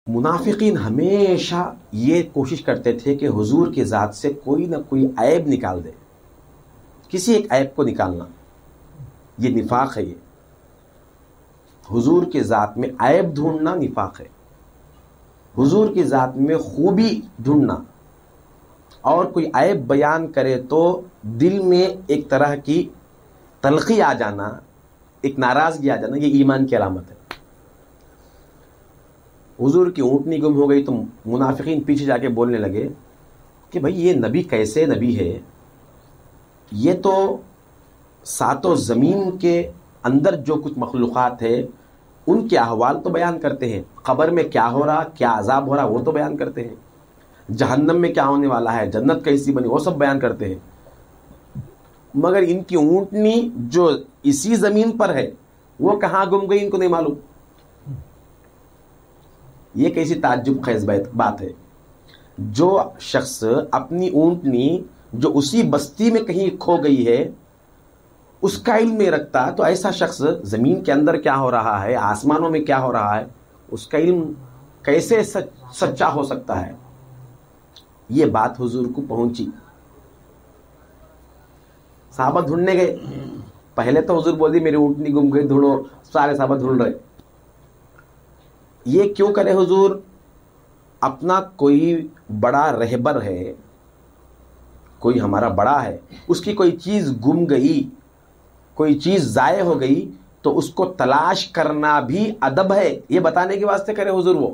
منافقین ہمیشہ یہ کوشش کرتے تھے کہ حضور کی ذات سے کوئی نہ کوئی عیب نکال دے، کسی ایک عیب کو نکالنا، یہ نفاق ہے۔ یہ حضور کی ذات میں عیب ڈھونڈنا نفاق ہے۔ حضور کی ذات میں خوبی ڈھونڈنا اور کوئی عیب بیان کرے تو دل میں ایک طرح کی تلخی آ جانا، ایک ناراضگی آ جانا، یہ ایمان کی علامت ہے۔ حضور کی اونٹنی گم ہو گئی تو منافقین پیچھے جا کے بولنے لگے کہ بھائی یہ نبی کیسے نبی ہے، یہ تو ساتوں زمین کے اندر جو کچھ مخلوقات ہے ان کے احوال تو بیان کرتے ہیں، قبر میں کیا ہو رہا، کیا عذاب ہو رہا وہ تو بیان کرتے ہیں، جہنم میں کیا ہونے والا ہے، جنت کیسی بنی وہ سب بیان کرتے ہیں، مگر ان کی اونٹنی جو اسی زمین پر ہے وہ کہاں گم گئی ان کو نہیں معلوم۔ یہ کیسی تعجب خیز بات ہے، جو شخص اپنی اونٹنی جو اسی بستی میں کہیں کھو گئی ہے اس کا علم نہیں رکھتا، تو ایسا شخص زمین کے اندر کیا ہو رہا ہے، آسمانوں میں کیا ہو رہا ہے، اس کا علم کیسے سچا ہو سکتا ہے۔ یہ بات حضور کو پہنچی، صحابہ ڈھونڈنے گئے۔ پہلے تو حضور بول دی میری اونٹنی گم گئی، ڈھونڈو، سارے صحابہ ڈھونڈ رہے۔ یہ کیوں کرے حضور؟ اپنا کوئی بڑا رہبر ہے، کوئی ہمارا بڑا ہے، اس کی کوئی چیز گم گئی، کوئی چیز ضائع ہو گئی تو اس کو تلاش کرنا بھی ادب ہے، یہ بتانے کے واسطے کرے حضور۔ وہ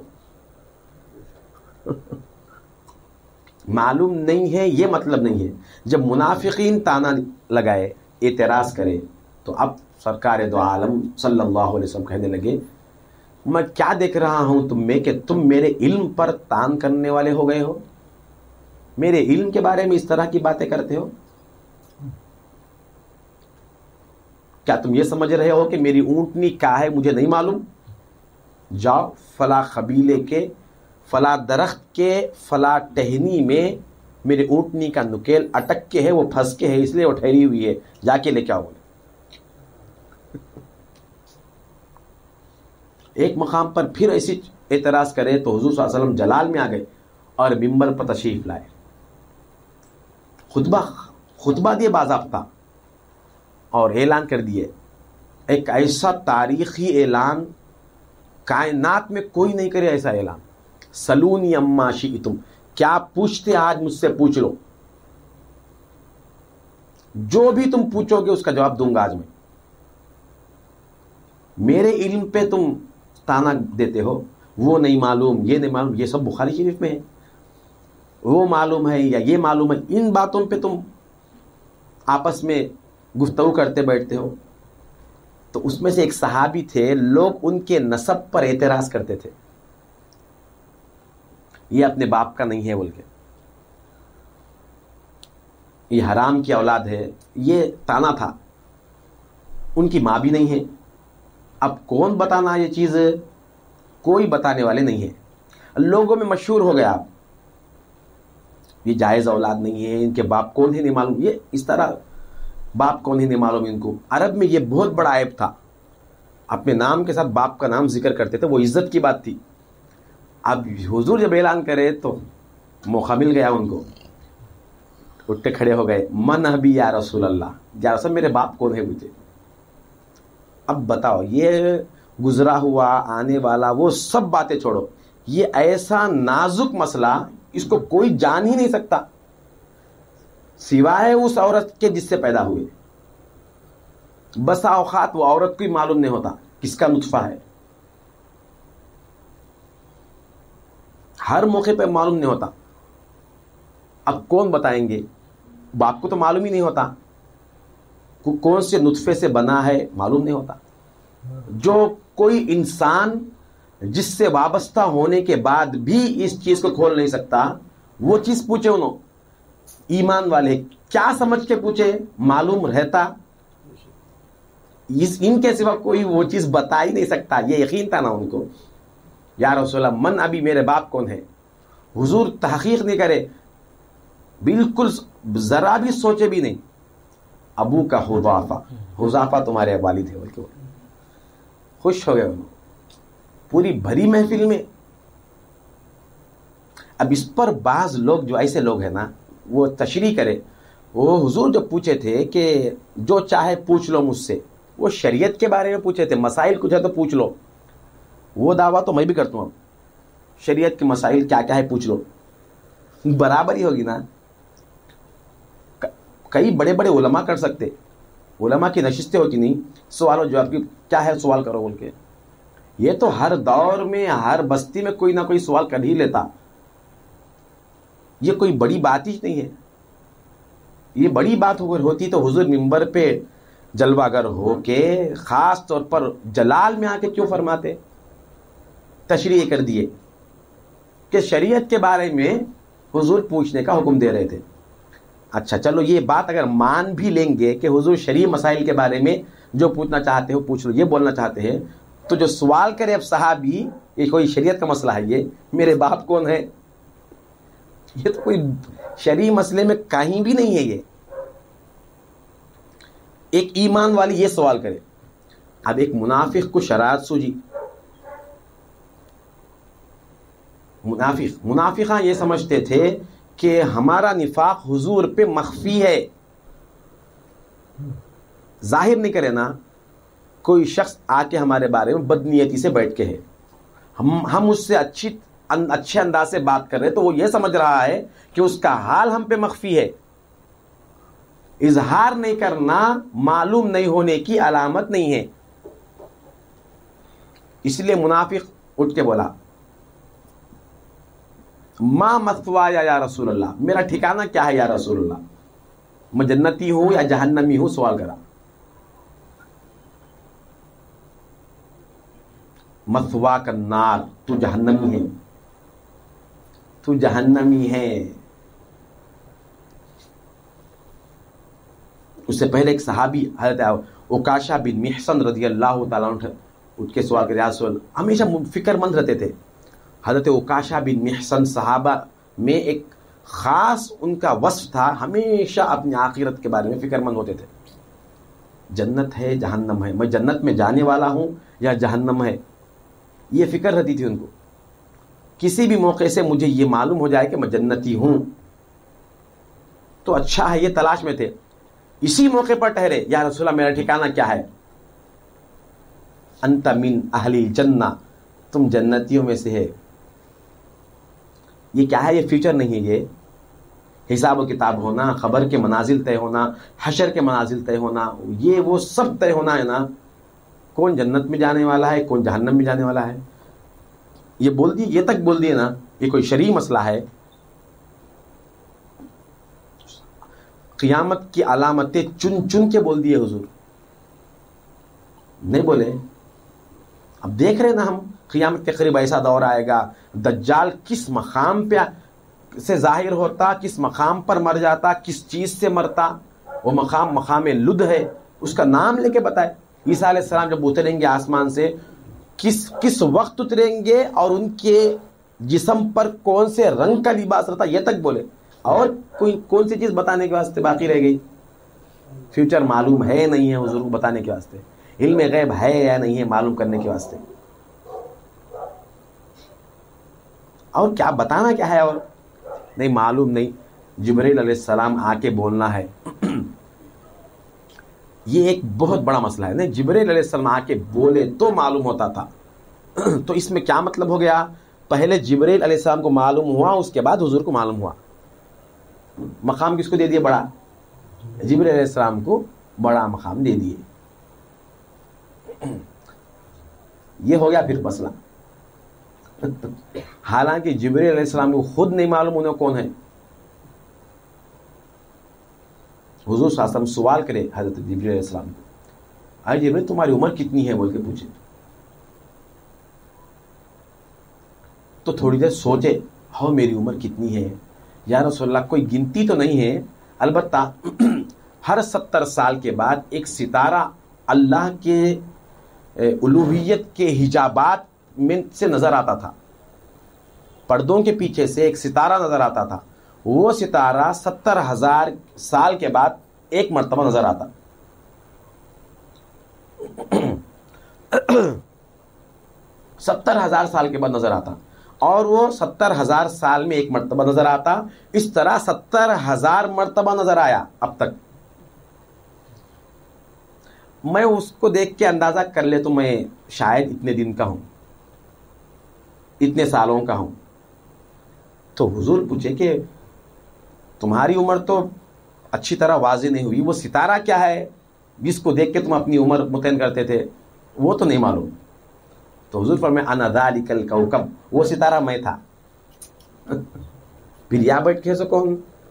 معلوم نہیں ہے یہ مطلب نہیں ہے۔ جب منافقین تانا لگائے، اعتراض کرے، تو اب سرکار دو عالم صلی اللہ علیہ وسلم کہنے لگے میں کیا دیکھ رہا ہوں تم میں کہ تم میرے علم پر تان کرنے والے ہو گئے ہو، میرے علم کے بارے میں اس طرح کی باتیں کرتے ہو۔ کیا تم یہ سمجھ رہے ہو کہ میری اونٹنی کیا ہے مجھے نہیں معلوم؟ جاؤ فلاں قبیلے کے فلاں درخت کے فلاں ٹہنی میں میری اونٹنی کا نکیل اٹک کے ہے، وہ پھنس کے ہے، اس لیے وہ ٹھہری ہوئی ہے، جا کے لے کے آؤ۔ ایک مقام پر پھر ایسی اعتراض کرے تو حضور صلی اللہ علیہ وسلم جلال میں آ گئے اور ممبر پر تشریف لائے، خطبہ دیے باضابطہ، اور اعلان کر دیے، ایک ایسا تاریخی اعلان کائنات میں کوئی نہیں کرے ایسا اعلان۔ سلونی اما شئتم، کیا پوچھتے آج مجھ سے پوچھ لو، جو بھی تم پوچھو گے اس کا جواب دوں گا آج میں۔ میرے علم پہ تم تانا دیتے ہو، وہ نہیں معلوم، یہ نہیں معلوم، یہ سب بخاری شریف میں ہے، وہ معلوم ہے یا یہ معلوم ہے، ان باتوں پہ تم آپس میں گفتگو کرتے بیٹھتے ہو۔ تو اس میں سے ایک صحابی تھے، لوگ ان کے نسب پر اعتراض کرتے تھے، یہ اپنے باپ کا نہیں ہے بول کے، یہ حرام کی اولاد ہے، یہ تانا تھا، ان کی ماں بھی نہیں ہے۔ اب کون بتانا یہ چیز؟ کوئی بتانے والے نہیں ہے، لوگوں میں مشہور ہو گیا، یہ جائز اولاد نہیں ہے، ان کے باپ کون ہے نہیں معلوم، یہ اس طرح باپ کون ہے نہیں معلوم ان کو۔ عرب میں یہ بہت بڑا عیب تھا، اپنے نام کے ساتھ باپ کا نام ذکر کرتے تھے، وہ عزت کی بات تھی۔ اب حضور جب اعلان کرے تو موقع مل گیا ان کو، اٹھتے کھڑے ہو گئے، من ابی یا رسول اللہ، یا رسول میرے باپ کون ہے مجھے۔ اب بتاؤ، یہ گزرا ہوا آنے والا وہ سب باتیں چھوڑو، یہ ایسا نازک مسئلہ اس کو کوئی جان ہی نہیں سکتا سوائے اس عورت کے جس سے پیدا ہوئے۔ بسا اوقات وہ عورت کو ہی معلوم نہیں ہوتا کس کا نطفہ ہے، ہر موقع پہ معلوم نہیں ہوتا۔ اب کون بتائیں گے؟ باپ کو تو معلوم ہی نہیں ہوتا، کون سے نطفے سے بنا ہے معلوم نہیں ہوتا۔ جو کوئی انسان جس سے وابستہ ہونے کے بعد بھی اس چیز کو کھول نہیں سکتا، وہ چیز پوچھے انہوں، ایمان والے کیا سمجھ کے پوچھے؟ معلوم رہتا ان کے سوا کوئی وہ چیز بتا ہی نہیں سکتا، یہ یقین تھا نا ان کو۔ یا رسول اللہ من ابھی، میرے باپ کون ہے؟ حضور تحقیق نہیں کرے، بالکل ذرا بھی سوچے بھی نہیں، ابو کا حذافہ تمہارے والد ہے، خوش ہو گئے انہوں۔ پوری بھری محفل میں اب اس پر بعض لوگ جو ایسے لوگ ہیں نا وہ تشریح کرے، وہ حضور جو پوچھے تھے کہ جو چاہے پوچھ لو مجھ سے، وہ شریعت کے بارے میں پوچھے تھے، مسائل کچھ ہے تو پوچھ لو. وہ دعویٰ تو میں بھی کرتا ہوں، اب شریعت کے مسائل کیا کیا ہے پوچھ لو، برابر ہی ہوگی نا. کئی بڑے بڑے علماء کر سکتے، علماء کی نشستیں ہوتی نہیں، سوال و جواب کی کیا ہے سوال کرو بول کے. یہ تو ہر دور میں ہر بستی میں کوئی نہ کوئی سوال کر ہی لیتا. یہ کوئی بڑی بات ہی نہیں ہے. یہ بڑی بات اگر ہوتی تو حضور منبر پہ جلوہ گر ہو کے خاص طور پر جلال میں آ کے کیوں فرماتے؟ تشریح کر دیے کہ شریعت کے بارے میں حضور پوچھنے کا حکم دے رہے تھے. اچھا چلو یہ بات اگر مان بھی لیں گے کہ حضور شرعی مسائل کے بارے میں جو پوچھنا چاہتے ہو پوچھ لو، یہ بولنا چاہتے ہیں، تو جو سوال کرے اب صحابی یہ کوئی شریعت کا مسئلہ ہے، یہ میرے باپ کون ہے، یہ تو کوئی شرعی مسئلے میں کہیں بھی نہیں ہے. یہ ایک ایمان والی یہ سوال کرے. اب ایک منافق کو شرارت سوجی، منافقہ یہ سمجھتے تھے کہ ہمارا نفاق حضور پہ مخفی ہے، ظاہر نہیں کرے نا. کوئی شخص آ کے ہمارے بارے میں بدنیتی سے بیٹھ کے ہے، ہم اس سے اچھے انداز سے بات کر رہے تو وہ یہ سمجھ رہا ہے کہ اس کا حال ہم پہ مخفی ہے. اظہار نہیں کرنا معلوم نہیں ہونے کی علامت نہیں ہے. اس لیے منافق اٹھ کے بولا ما مثوایا یا رسول اللہ، میرا ٹھکانہ کیا ہے یا رسول اللہ، میں جنتی ہوں یا جہنمی ہوں؟ سوال کرا. مثوا کا نار، تو جہنمی ہے، تو جہنمی ہے. اس سے پہلے ایک صحابی حضرت عکاشہ بن محصن رضی اللہ تعالیٰ عنہ اٹھ کے سوال کرے، یا رسول اللہ، ہمیشہ فکر مند رہتے تھے. حضرت عکاشہ بن محصن صحابہ میں ایک خاص ان کا وصف تھا، ہمیشہ اپنی آخرت کے بارے میں فکر مند ہوتے تھے. جنت ہے جہنم ہے، میں جنت میں جانے والا ہوں یا جہنم ہے، یہ فکر رہتی تھی ان کو. کسی بھی موقع سے مجھے یہ معلوم ہو جائے کہ میں جنتی ہوں تو اچھا ہے، یہ تلاش میں تھے. اسی موقع پر ٹھہرے، یا رسول اللہ میرا ٹھکانہ کیا ہے؟ انت من اہل الجنہ، تم جنتیوں میں سے ہے. یہ کیا ہے؟ یہ فیوچر نہیں ہے، یہ حساب و کتاب ہونا، خبر کے منازل طے ہونا، حشر کے منازل طے ہونا، یہ وہ سب طے ہونا ہے نا. کون جنت میں جانے والا ہے، کون جہنم میں جانے والا ہے، یہ بول دیے، یہ تک بول دیے نا. یہ کوئی شرعی مسئلہ ہے. قیامت کی علامتیں چن چن کے بول دیے حضور، نہیں بولے. اب دیکھ رہے نا ہم، قیامت کے قریب ایسا دور آئے گا، دجال کس مقام پہ سے ظاہر ہوتا، کس مقام پر مر جاتا، کس چیز سے مرتا. وہ مقام لد ہے، اس کا نام لے کے بتائے. عیسیٰ علیہ السلام جب اتریں گے آسمان سے کس وقت اتریں گے اور ان کے جسم پر کون سے رنگ کا لباس رہتا، یہ تک بولے. اور کوئی کون سی چیز بتانے کے واسطے باقی رہ گئی؟ فیوچر معلوم ہے نہیں ہے حضور کو بتانے کے واسطے، علم غیب ہے یا نہیں ہے معلوم کرنے کے واسطے. اور کیا بتانا کیا ہے؟ اور نہیں معلوم نہیں. جبرائیل علیہ السلام آ کے بولنا ہے، یہ ایک بہت بڑا مسئلہ ہے. نہیں، جبرائیل علیہ السلام آ کے بولے تو معلوم ہوتا تھا. تو اس میں کیا مطلب ہو گیا؟ پہلے جبرائیل علیہ السلام کو معلوم ہوا، اس کے بعد حضور کو معلوم ہوا. مقام کس کو دے دیے؟ بڑا. جبرائیل علیہ السلام کو بڑا مقام دے دیے. یہ ہو گیا پھر مسئلہ. حالانکہ جبرائیل علیہ السلام کو خود نہیں معلوم انہیں کون ہے. حضور صلی اللہ علیہ وسلم سوال کرے حضرت جبرائیل علیہ السلام کو، اے جبرائیل تمہاری عمر کتنی ہے بول کے پوچھے. تو تھوڑی دیر سوچے، ہاں میری عمر کتنی ہے یا رسول اللہ؟ کوئی گنتی تو نہیں ہے، البتہ ہر 70 سال کے بعد ایک ستارہ اللہ کے الوہیت کے حجابات میں سے نظر آتا تھا. پردوں کے پیچھے سے ایک ستارہ نظر آتا تھا. وہ ستارہ 70,000 سال کے بعد ایک مرتبہ نظر آتا. 70,000 سال کے بعد نظر آتا. اور وہ 70,000 سال میں ایک مرتبہ نظر آتا. اس طرح 70,000 مرتبہ نظر آیا اب تک. میں اس کو دیکھ کے اندازہ کر لے تو میں شاید اتنے دن کا ہوں, اتنے سالوں کا ہوں. تو حضور پوچھے کہ تمہاری عمر تو اچھی طرح واضح نہیں ہوئی, وہ ستارہ کیا ہے جس کو دیکھ کے تم اپنی عمر متعین کرتے تھے, وہ تو نہیں معلوم. تو حضور فرمائے انا ذالک الکوکب, وہ ستارہ میں تھا. پھر یہاں بیٹھ کے کون,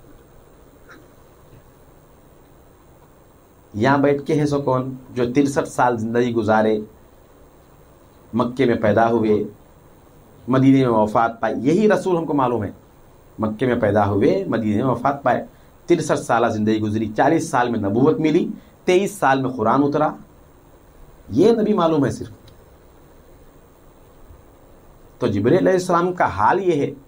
یہاں بیٹھ کے ہے سو کون جو 63 سال زندگی گزارے, مکے میں پیدا ہوئے, مدینے میں وفات پائی. یہی رسول ہم کو معلوم ہے, مکے میں پیدا ہوئے, مدینے میں وفات پائے, 63 سالہ زندگی گزری, 40 سال میں نبوت ملی, 23 سال میں قرآن اترا. یہ نبی معلوم ہے صرف. تو جبرائیل علیہ السلام کا حال یہ ہے,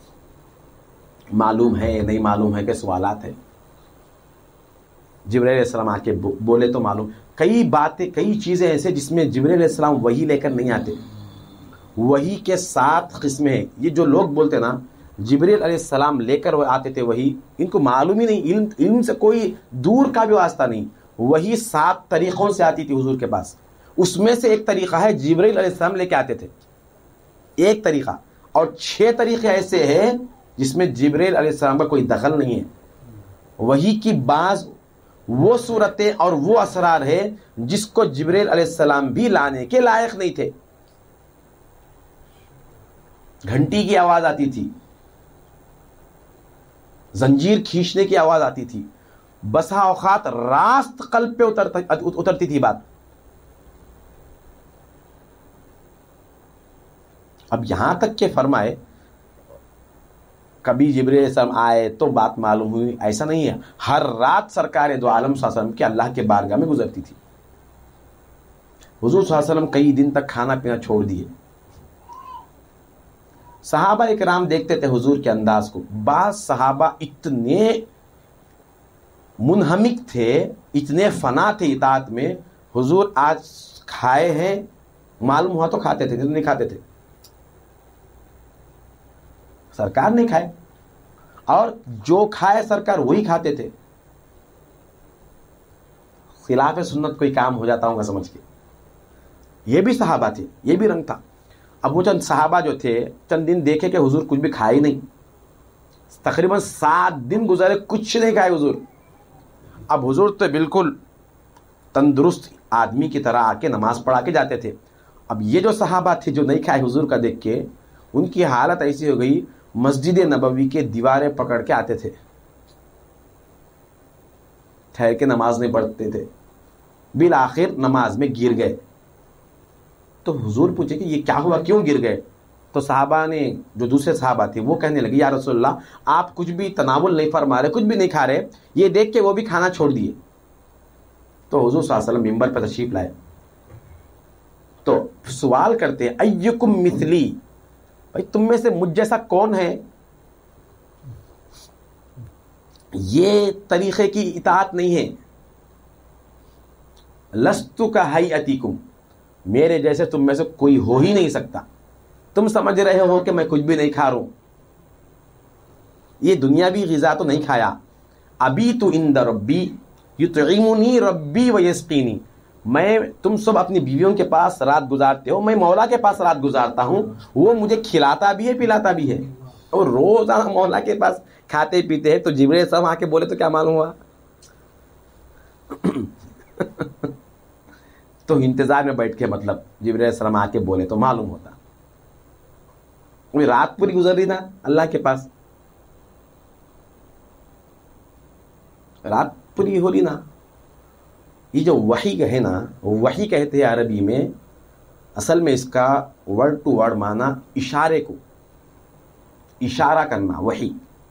معلوم ہے نہیں معلوم ہے کہ سوالات ہیں. جبرائیل علیہ السلام آ کے بولے تو معلوم. کئی باتیں, کئی چیزیں ایسے جس میں جبرائیل علیہ السلام وہی لے کر نہیں آتے. وہی کے 7 قسمیں ہیں. یہ جو لوگ بولتے نا جبرائیل علیہ السلام لے کر وہ آتے تھے وہی, ان کو معلوم ہی نہیں, علم سے کوئی دور کا بھی واسطہ نہیں. وہی 7 طریقوں سے آتی تھی حضور کے پاس. اس میں سے ایک طریقہ ہے جبرائیل علیہ السلام لے کے آتے تھے, ایک طریقہ. اور 6 طریقے ایسے ہیں جس میں جبرائیل علیہ السلام کا کوئی دخل نہیں ہے. وہی کی بعض وہ صورتیں اور وہ اسرار ہے جس کو جبرائیل علیہ السلام بھی لانے کے لائق نہیں تھے. گھنٹی کی آواز آتی تھی, زنجیر کھینچنے کی آواز آتی تھی, بسا اوقات راست قلب پہ اترتی تھی بات. اب یہاں تک کہ فرمائے کبھی جبرائیل علیہ السلام آئے تو بات معلوم ہوئی, ایسا نہیں ہے. ہر رات سرکار دو عالم صلی اللہ علیہ وسلم کے اللہ کے بارگاہ میں گزرتی تھی. حضور صلی اللہ علیہ وسلم کئی دن تک کھانا پینا چھوڑ دیے. صحابہ اکرام دیکھتے تھے حضور کے انداز کو. بعض صحابہ اتنے منہمک تھے, اتنے فنا تھے اطاعت میں, حضور آج کھائے ہیں معلوم ہوا تو کھاتے تھے, نہیں کھاتے تھے. سرکار نہیں کھائے, اور جو کھائے سرکار وہی کھاتے تھے. خلاف سنت کوئی کام ہو جاتا ہوں گا سمجھ کے. یہ بھی صحابہ تھے, یہ بھی رنگ تھا. اب وہ چند صحابہ جو تھے چند دن دیکھے کہ حضور کچھ بھی کھائے نہیں. تقریباً 7 دن گزرے کچھ نہیں کھائے حضور. اب حضور تو بالکل تندرست آدمی کی طرح آ کے نماز پڑھا کے جاتے تھے. اب یہ جو صحابہ تھے جو نہیں کھائے حضور کا دیکھ کے, ان کی حالت ایسی ہو گئی مسجد نبوی کے دیواریں پکڑ کے آتے تھے, ٹھہر کے نماز نہیں پڑھتے تھے, بالآخر نماز میں گر گئے. تو حضور پوچھے کہ یہ کیا ہوا, کیوں گر گئے؟ تو صحابہ نے, جو دوسرے صحابہ تھے وہ کہنے لگے یا رسول اللہ آپ کچھ بھی تناول نہیں فرما رہے, کچھ بھی نہیں کھا رہے. یہ دیکھ کے وہ بھی کھانا چھوڑ دیے. تو حضور صلی اللہ علیہ وسلم منبر پر تشریف لائے تو سوال کرتے ہیں ایکم مثلی, بھائی تم میں سے مجھ جیسا کون ہے؟ یہ طریقے کی اطاعت نہیں ہے. لستو کا ہیئتکم, میرے جیسے تم میں سے کوئی ہو ہی نہیں سکتا. تم سمجھ رہے ہو کہ میں کچھ بھی نہیں کھا رہا ہوں, یہ دنیاوی غذا تو نہیں کھایا. ابھی تو عند ربی یطعمنی ربی ویسقینی, میں تم سب اپنی بیویوں کے پاس رات گزارتے ہو, میں مولا کے پاس رات گزارتا ہوں, وہ مجھے کھلاتا بھی ہے پلاتا بھی ہے. اور روزانہ مولا کے پاس کھاتے پیتے ہیں. تو جبرائیل صاحب آ کے بولے تو کیا معلوم ہوا؟ تو انتظار میں بیٹھ کے, مطلب جبرائیل السلام آ کے بولے تو معلوم ہوتا. رات پوری گزر رہی نا اللہ کے پاس, رات پوری ہو رہی نا. یہ جو وحی ہے نا, وحی کہتے ہیں عربی میں, اصل میں اس کا ورڈ ٹو ورڈ معنی اشارے کو, اشارہ کرنا. وحی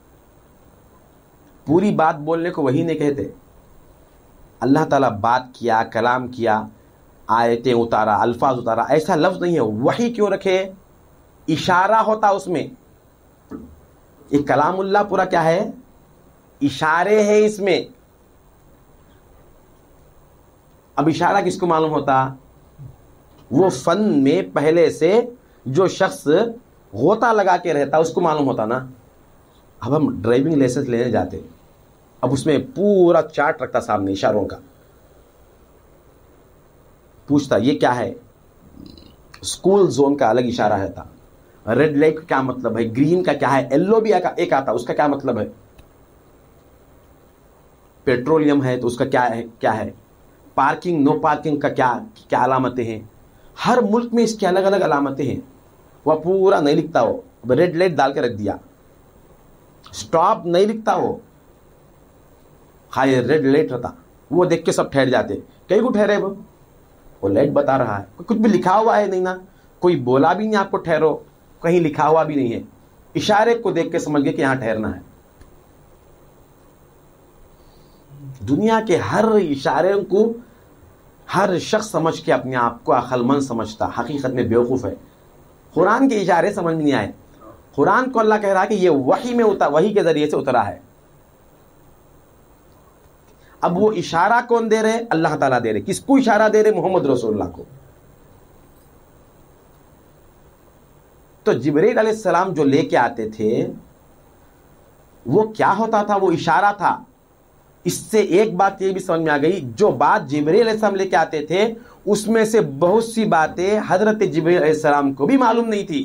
پوری بات بولنے کو وحی نہیں کہتے. اللہ تعالیٰ بات کیا, کلام کیا, آیتیں اتارا, الفاظ اتارا, ایسا لفظ نہیں ہے. وحی کیوں رکھے؟ اشارہ ہوتا اس میں. یہ کلام اللہ پورا کیا ہے؟ اشارے ہیں اس میں. اب اشارہ کس کو معلوم ہوتا؟ وہ فن میں پہلے سے جو شخص غوطہ لگا کے رہتا اس کو معلوم ہوتا نا. اب ہم ڈرائیونگ لائسنس لینے جاتے, اب اس میں پورا چارٹ رکھتا سامنے اشاروں کا, پوچھتا یہ کیا ہے, اسکول زون کا الگ اشارہ رہتا, ریڈ لائٹ کا کیا مطلب ہے, گرین کا کیا ہے, ایلو بھی ایک آتا اس کا کیا مطلب ہے, پیٹرولیم ہے تو اس کا کیا ہے, پارکنگ نو پارکنگ کا کیا علامتیں ہیں. ہر ملک میں اس کی الگ الگ علامتیں ہیں. وہ پورا نہیں لکھتا ہو, ریڈ لائٹ ڈال کے رکھ دیا, اسٹاپ نہیں لکھتا ہو, خالی ریڈ لائٹ رہتا. وہ دیکھ کے سب ٹھہر جاتے, کہیں کو ٹھہرے وہ لائٹ بتا رہا ہے, کچھ بھی لکھا ہوا ہے نہیں نا, کوئی بولا بھی نہیں آپ کو ٹھہرو, کہیں لکھا ہوا بھی نہیں ہے, اشارے کو دیکھ کے سمجھ گئے کہ یہاں ٹھہرنا ہے. دنیا کے ہر اشارے کو ہر شخص سمجھ کے اپنے آپ کو عقل مند سمجھتا, حقیقت میں بیوقوف ہے. قرآن کے اشارے سمجھ میں نہیں آئے. قرآن کو اللہ کہہ رہا ہے کہ یہ وحی کے ذریعے سے اترا ہے. اب وہ اشارہ کون دے رہے, اللہ تعالیٰ دے رہے. کس کو اشارہ دے رہے, محمد رسول اللہ کو. تو جبرائیل علیہ السلام جو لے کے آتے تھے وہ کیا ہوتا تھا, وہ اشارہ تھا. اس سے ایک بات یہ بھی سمجھ میں آ گئی, جو بات جبرائیل علیہ السلام لے کے آتے تھے اس میں سے بہت سی باتیں حضرت جبرائیل علیہ السلام کو بھی معلوم نہیں تھی.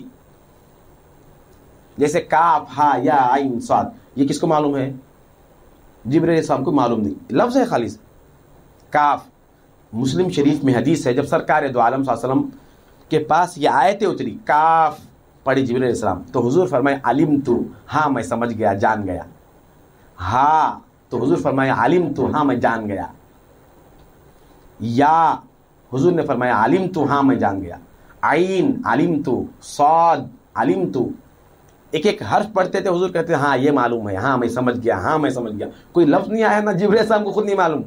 جیسے کاف ہا یا عین صاد, یہ کس کو معلوم ہے, جبرائیل علیہ السلام کو معلوم نہیں. لفظ ہے خالص کاف. مسلم شریف میں حدیث ہے, جب سرکار دو عالم صلی اللہ علیہ وسلم کے پاس یہ آیتیں اتری, کاف پڑھی جبرائیل علیہ السلام, تو حضور فرمائے علم تو, ہاں میں سمجھ گیا, جان گیا. ہاں تو حضور فرمایا علم تو, ہاں میں جان گیا. یا حضور نے فرمایا علم تو, ہاں میں جان گیا. عین علم تو, صاد علم تو, ایک ایک حرف پڑھتے تھے, حضور کہتے ہاں یہ معلوم ہے, ہاں میں سمجھ گیا, ہاں میں سمجھ گیا. کوئی لفظ نہیں آیا نا, جبرائیل علیہ السلام کو خود نہیں معلوم.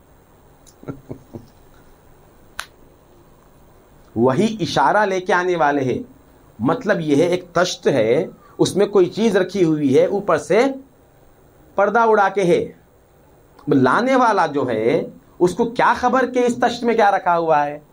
وہی اشارہ لے کے آنے والے ہیں. مطلب یہ ہے ایک تشت ہے, اس میں کوئی چیز رکھی ہوئی ہے, اوپر سے پردہ اڑا کے ہے. لانے والا جو ہے اس کو کیا خبر کہ اس تشت میں کیا رکھا ہوا ہے.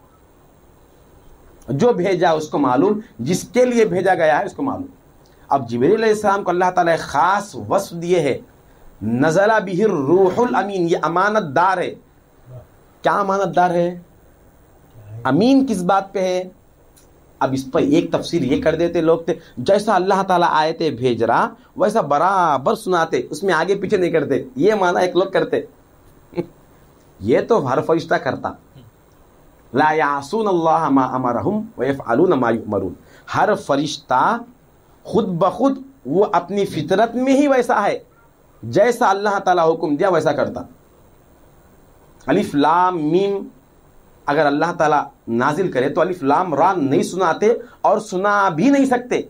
جو بھیجا اس کو معلوم, جس کے لیے بھیجا گیا ہے اس کو معلوم. اب جبرائیل علیہ السلام کو اللہ تعالیٰ خاص وصف دیے ہے, نزل بہ الروح الامین, یہ امانت دار ہے. کیا امانت دار ہے, امین کس بات پہ ہے. اب اس پر ایک تفسیر یہ کر دیتے لوگ تھے, جیسا اللہ تعالیٰ آیتیں بھیج رہا ویسا برابر سناتے, اس میں آگے پیچھے نہیں کرتے. یہ معنی ایک لوگ کرتے, یہ تو ہر فرشتہ کرتا. لا یعصون اللہ ما امرہم ویفعلون ما یؤمرون. ہر فرشتہ خود بخود وہ اپنی فطرت میں ہی ویسا ہے, جیسا اللہ تعالیٰ حکم دیا ویسا کرتا. الف لام میم اگر اللہ تعالیٰ نازل کرے تو الف لام را نہیں سناتے اور سنا بھی نہیں سکتے.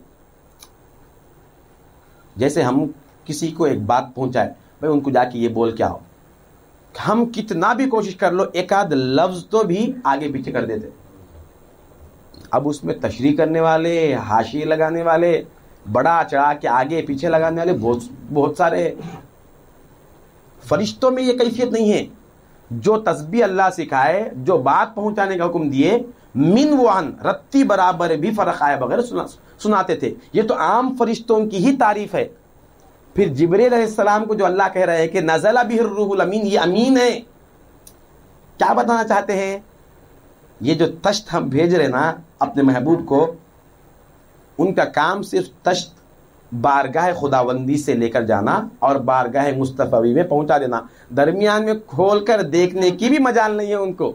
جیسے ہم کسی کو ایک بات پہنچائے, بھائی ان کو جا کے یہ بول کے آؤ, ہم کتنا بھی کوشش کر لو ایک آدھ لفظ تو بھی آگے پیچھے کر دیتے. اب اس میں تشریح کرنے والے, حاشیے لگانے والے, بڑا چڑھا کے آگے پیچھے لگانے والے بہت سارے. فرشتوں میں یہ کیفیت نہیں ہے. جو تسبیح اللہ سکھائے, جو بات پہنچانے کا حکم دیے, من وان رتی برابر بھی فرق آئے بغیر سناتے تھے. یہ تو عام فرشتوں کی ہی تعریف ہے. پھر جبرائیل علیہ السلام کو جو اللہ کہہ رہے ہیں کہ نزل بہ الروح الامین, یہ امین ہے. کیا بتانا چاہتے ہیں, یہ جو تشت ہم بھیج رہے نا اپنے محبوب کو, ان کا کام صرف تشت بارگاہ خداوندی سے لے کر جانا اور بارگاہ مصطفی میں پہنچا دینا. درمیان میں کھول کر دیکھنے کی بھی مجال نہیں ہے ان کو.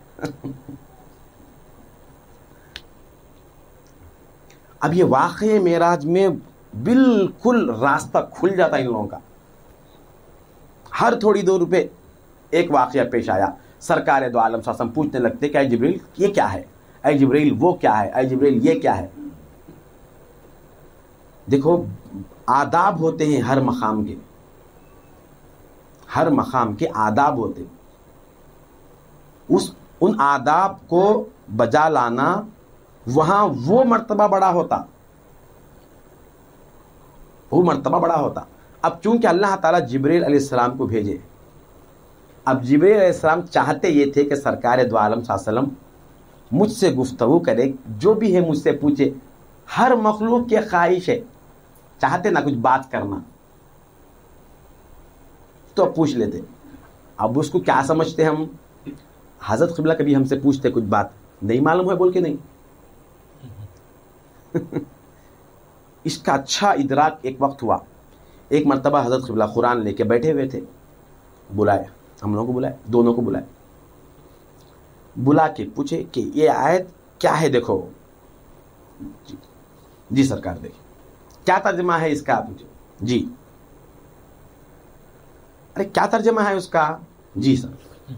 اب یہ واقعہ معراج میں بالکل راستہ کھل جاتا ہے ان لوگوں کا. ہر تھوڑی دور پہ ایک واقعہ پیش آیا, سرکار دو عالم صلی اللہ علیہ وسلم پوچھنے لگتے کہ اے جبرائیل یہ کیا ہے, اے جبرائیل وہ کیا ہے, اے جبرائیل یہ کیا ہے. دیکھو آداب ہوتے ہیں ہر مقام کے, ہر مقام کے آداب ہوتے, ان آداب کو بجا لانا وہاں وہ مرتبہ بڑا ہوتا, وہ مرتبہ بڑا ہوتا. اب چونکہ اللہ تعالیٰ جبرائیل علیہ السلام کو بھیجے, اب جبرائیل علیہ السلام چاہتے یہ تھے کہ سرکار دو عالم صلی اللہ علیہ وسلم مجھ سے گفتگو کرے, جو بھی ہے مجھ سے پوچھے, ہر مخلوق کی خواہش ہے، چاہتے نا کچھ بات کرنا، تو اب پوچھ لیتے. اب اس کو کیا سمجھتے ہم؟ حضرت قبلہ کبھی ہم سے پوچھتے کچھ بات نہیں معلوم ہے بول کے نہیں. اس کا اچھا ادراک ایک وقت ہوا. ایک مرتبہ حضرت قبلہ قرآن لے کے بیٹھے ہوئے تھے، بلائے ہم لوگوں کو، بلائے دونوں کو، بلائے بلا کے پوچھے کہ یہ آیت کیا ہے دیکھو. جی سرکار دیکھیں کیا ترجمہ ہے اس کا. پوچھے جی. ارے کیا ترجمہ ہے اس کا؟ جی سر.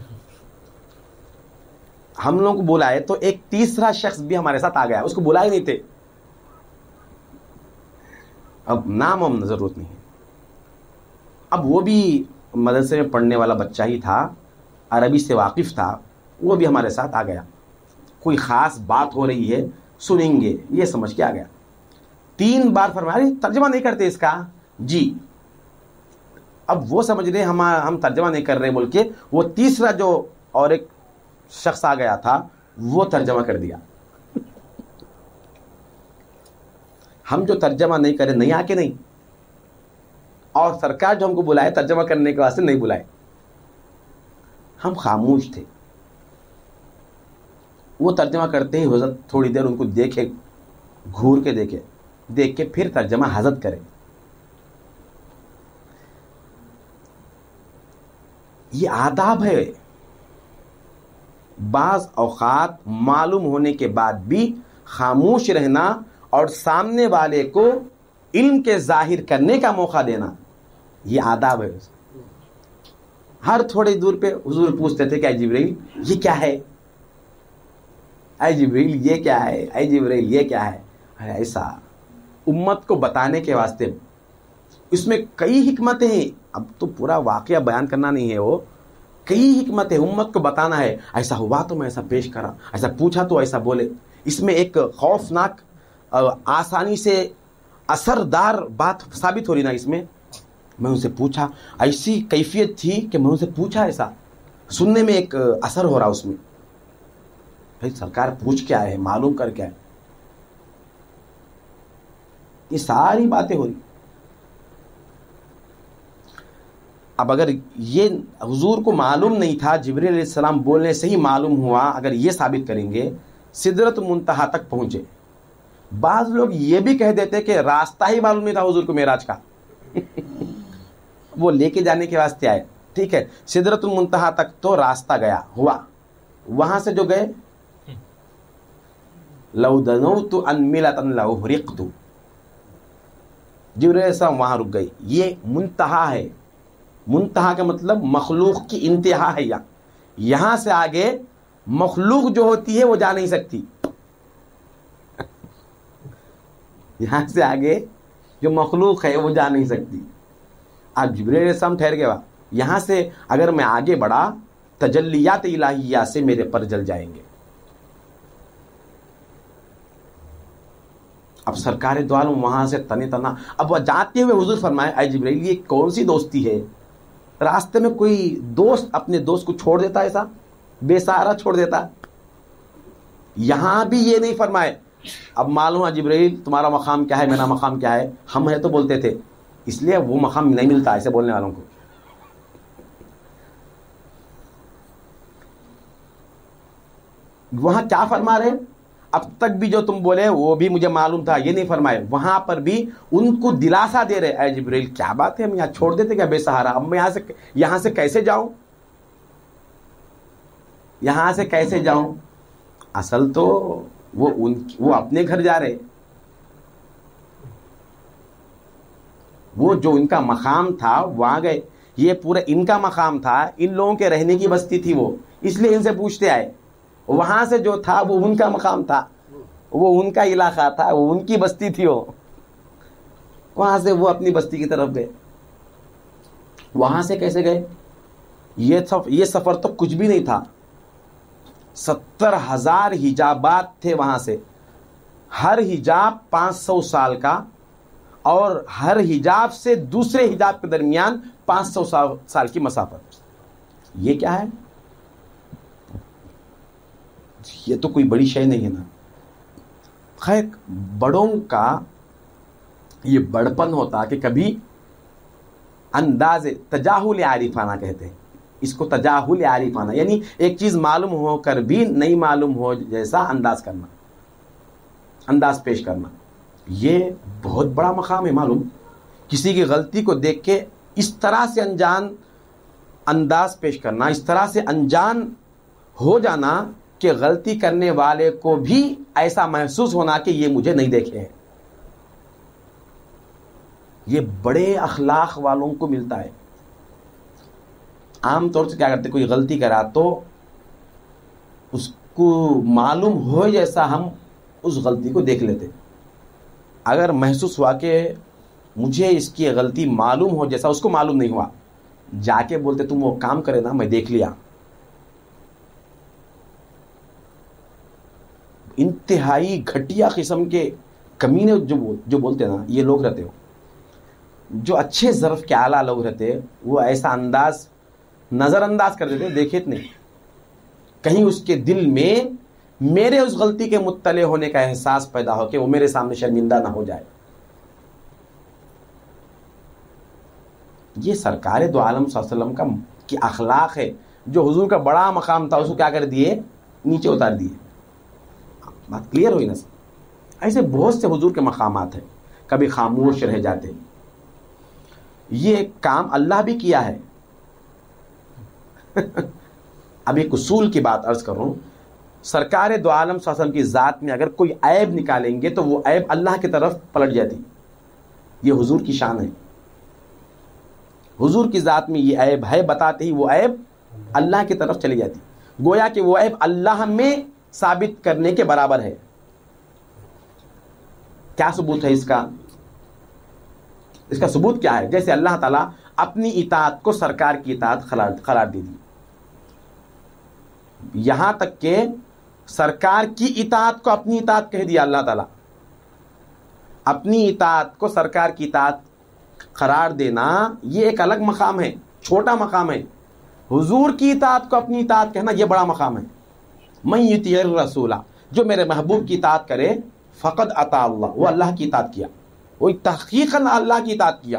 ہم لوگوں کو بلائے تو ایک تیسرا شخص بھی ہمارے ساتھ آ گیا، اس کو بلائے نہیں تھے. اب نام ہم ضرورت نہیں ہے. اب وہ بھی مدرسے میں پڑھنے والا بچہ ہی تھا، عربی سے واقف تھا، وہ بھی ہمارے ساتھ آ گیا. کوئی خاص بات ہو رہی ہے سنیں گے یہ سمجھ کے آ گیا. 3 بار فرمایا ترجمہ نہیں کرتے اس کا. جی. اب وہ سمجھ رہے ہم ترجمہ نہیں کر رہے بول کے وہ تیسرا جو اور ایک شخص آ گیا تھا وہ ترجمہ کر دیا. ہم جو ترجمہ نہیں کرے نہیں آ کے نہیں، اور سرکار جو ہم کو بلائے ترجمہ کرنے کے واسطے نہیں بلائے. ہم خاموش تھے. وہ ترجمہ کرتے ہی حضرت تھوڑی دیر ان کو دیکھے، گھور کے دیکھ کے پھر ترجمہ حضرت کرے. یہ آداب ہے. بعض اوقات معلوم ہونے کے بعد بھی خاموش رہنا اور سامنے والے کو علم کے ظاہر کرنے کا موقع دینا، یہ آداب ہے. ہر تھوڑی دور پہ حضور پوچھتے تھے کہ اے جبرائیل یہ کیا ہے، اے جبرائیل یہ کیا ہے، اے جبرائیل یہ کیا ہے. ایسا امت کو بتانے کے واسطے اس میں کئی حکمتیں ہیں. اب تو پورا واقعہ بیان کرنا نہیں ہے، وہ کئی حکمتیں امت کو بتانا ہے. ایسا ہوا تو میں ایسا پیش کرا، ایسا پوچھا تو ایسا بولے. اس میں ایک خوفناک آسانی سے اثردار بات ثابت ہو رہی نا اس میں. میں ان سے پوچھا، ایسی کیفیت تھی کہ میں ان سے پوچھا، ایسا سننے میں ایک اثر ہو رہا اس میں. بھائی سرکار پوچھ کیا ہے، معلوم کر کیا ہے. یہ ساری باتیں ہو رہی. اب اگر یہ حضور کو معلوم نہیں تھا، جبرائیل علیہ السلام بولنے سے ہی معلوم ہوا، اگر یہ ثابت کریں گے سدرۃ منتہا تک پہنچے. بعض لوگ یہ بھی کہہ دیتے کہ راستہ ہی معلوم نہیں تھا حضور کو معراج کا. وہ لے کے جانے کے واسطے آئے، ٹھیک ہے، سدرۃ المنتہا تک تو راستہ گیا ہوا، وہاں سے جو گئے لو دنوت ان ملۃ لاحرقت، جبرائیل علیہ السلام وہاں رک گئے. یہ منتہا ہے. منتہا کا مطلب مخلوق کی انتہا ہے. یہاں سے آگے مخلوق جو ہوتی ہے وہ جا نہیں سکتی. یہاں سے آگے جو مخلوق ہے وہ جا نہیں سکتی. اب جبرائیل علیہ السلام ٹھہر گئے. یہاں سے اگر میں آگے بڑھا تجلیات الہیہ سے میرے پر جل جائیں گے. اب سرکار دو عالم وہاں سے تنے تنا. اب جاتے ہوئے حضور فرمائے اے جبرائیل یہ کون سی دوستی ہے؟ راستے میں کوئی دوست اپنے دوست کو چھوڑ دیتا، ایسا بے سہارا چھوڑ دیتا. یہاں بھی یہ نہیں فرمائے. اب معلوم ہے جبرائیل تمہارا مقام کیا ہے، میرا مقام کیا ہے. ہم ہے تو بولتے تھے، اس لیے وہ مقام نہیں ملتا ایسے بولنے والوں کو. وہاں کیا فرما رہے؟ اب تک بھی جو تم بولے وہ بھی مجھے معلوم تھا، یہ نہیں فرمائے. وہاں پر بھی ان کو دلاسا دے رہے، اے جبرائیل کیا بات ہے، ہم یہاں چھوڑ دیتے کیا بے سہارا؟ اب میں یہاں سے کیسے جاؤں، یہاں سے کیسے جاؤں؟ اصل تو وہ اپنے گھر جا رہے. وہ جو ان کا مقام تھا وہاں گئے. یہ پورا ان کا مقام تھا، ان لوگوں کے رہنے کی بستی تھی وہ، اس لیے ان سے پوچھتے آئے. وہاں سے جو تھا وہ ان کا مقام تھا، وہ ان کا علاقہ تھا، وہ ان کی بستی تھی. وہاں سے وہ اپنی بستی کی طرف گئے. وہاں سے کیسے گئے؟ یہ سفر تو کچھ بھی نہیں تھا. 70,000 حجابات تھے وہاں سے. ہر حجاب 500 سال کا، اور ہر حجاب سے دوسرے حجاب کے درمیان 500 سال کی مسافت. یہ کیا ہے؟ یہ تو کوئی بڑی شے نہیں ہے نا. خیر بڑوں کا یہ بڑپن ہوتا کہ کبھی انداز تجاہل عارفانہ کہتے ہیں اس کو، تجاہل عارفانہ یعنی ایک چیز معلوم ہو کر بھی نہیں معلوم ہو جیسا انداز کرنا، انداز پیش کرنا، یہ بہت بڑا مقام ہے۔ معلوم کسی کی غلطی کو دیکھ کے اس طرح سے انجان انداز پیش کرنا، اس طرح سے انجان ہو جانا کہ غلطی کرنے والے کو بھی ایسا محسوس ہونا کہ یہ مجھے نہیں دیکھے ہیں، یہ بڑے اخلاق والوں کو ملتا ہے۔ عام طور سے کیا کرتے، کوئی غلطی کرا تو اس کو معلوم ہو جیسا ہم اس غلطی کو دیکھ لیتے، اگر محسوس ہوا کہ مجھے اس کی غلطی معلوم ہو جیسا اس کو معلوم نہیں ہوا، جا کے بولتے تم وہ کام کرے نا میں دیکھ لیا۔ انتہائی گھٹیا قسم کے کمینے جو بولتے نا یہ لوگ رہتے ہو، جو اچھے ظرف کے اعلیٰ لوگ رہتے وہ ایسا انداز نظر انداز کر دیتے، دیکھے نہیں کہیں اس کے دل میں میرے اس غلطی کے مطلع ہونے کا احساس پیدا ہو کہ وہ میرے سامنے شرمندہ نہ ہو جائے۔ یہ سرکار دو عالم صلی اللہ علیہ وسلم کا کی اخلاق ہے، جو حضور کا بڑا مقام تھا اس کو کیا کر دیے، نیچے اتار دیے۔ بات کلیئر ہوئی نا سر؟ ایسے بہت سے حضور کے مقامات ہیں، کبھی خاموش رہ جاتے۔ یہ کام اللہ بھی کیا ہے۔ اب ایک اصول کی بات عرض کروں، سرکار دو عالم صلی اللہ علیہ وسلم کی ذات میں اگر کوئی عیب نکالیں گے تو وہ عیب اللہ کی طرف پلٹ جاتی، یہ حضور کی شان ہے۔ حضور کی ذات میں یہ عیب ہے بتاتے ہی وہ عیب اللہ کی طرف چلی جاتی، گویا کہ وہ عیب اللہ میں ثابت کرنے کے برابر ہے۔ کیا ثبوت ہے اس کا؟ اس کا ثبوت کیا ہے؟ جیسے اللہ تعالیٰ اپنی اطاعت کو سرکار کی اطاعت قرار دے دی، یہاں تک کہ سرکار کی اطاعت کو اپنی اطاعت کہہ دیا۔ اللہ تعالیٰ اپنی اطاعت کو سرکار کی اطاعت قرار دینا یہ ایک الگ مقام ہے، چھوٹا مقام ہے۔ حضور کی اطاعت کو اپنی اطاعت کہنا یہ بڑا مقام ہے۔ من یطیع الرسول، جو میرے محبوب کی اطاعت کرے، فقد اطاع اللہ، وہ اللہ کی اطاعت کیا، وہ تحقیقاً اللہ کی اطاعت کیا۔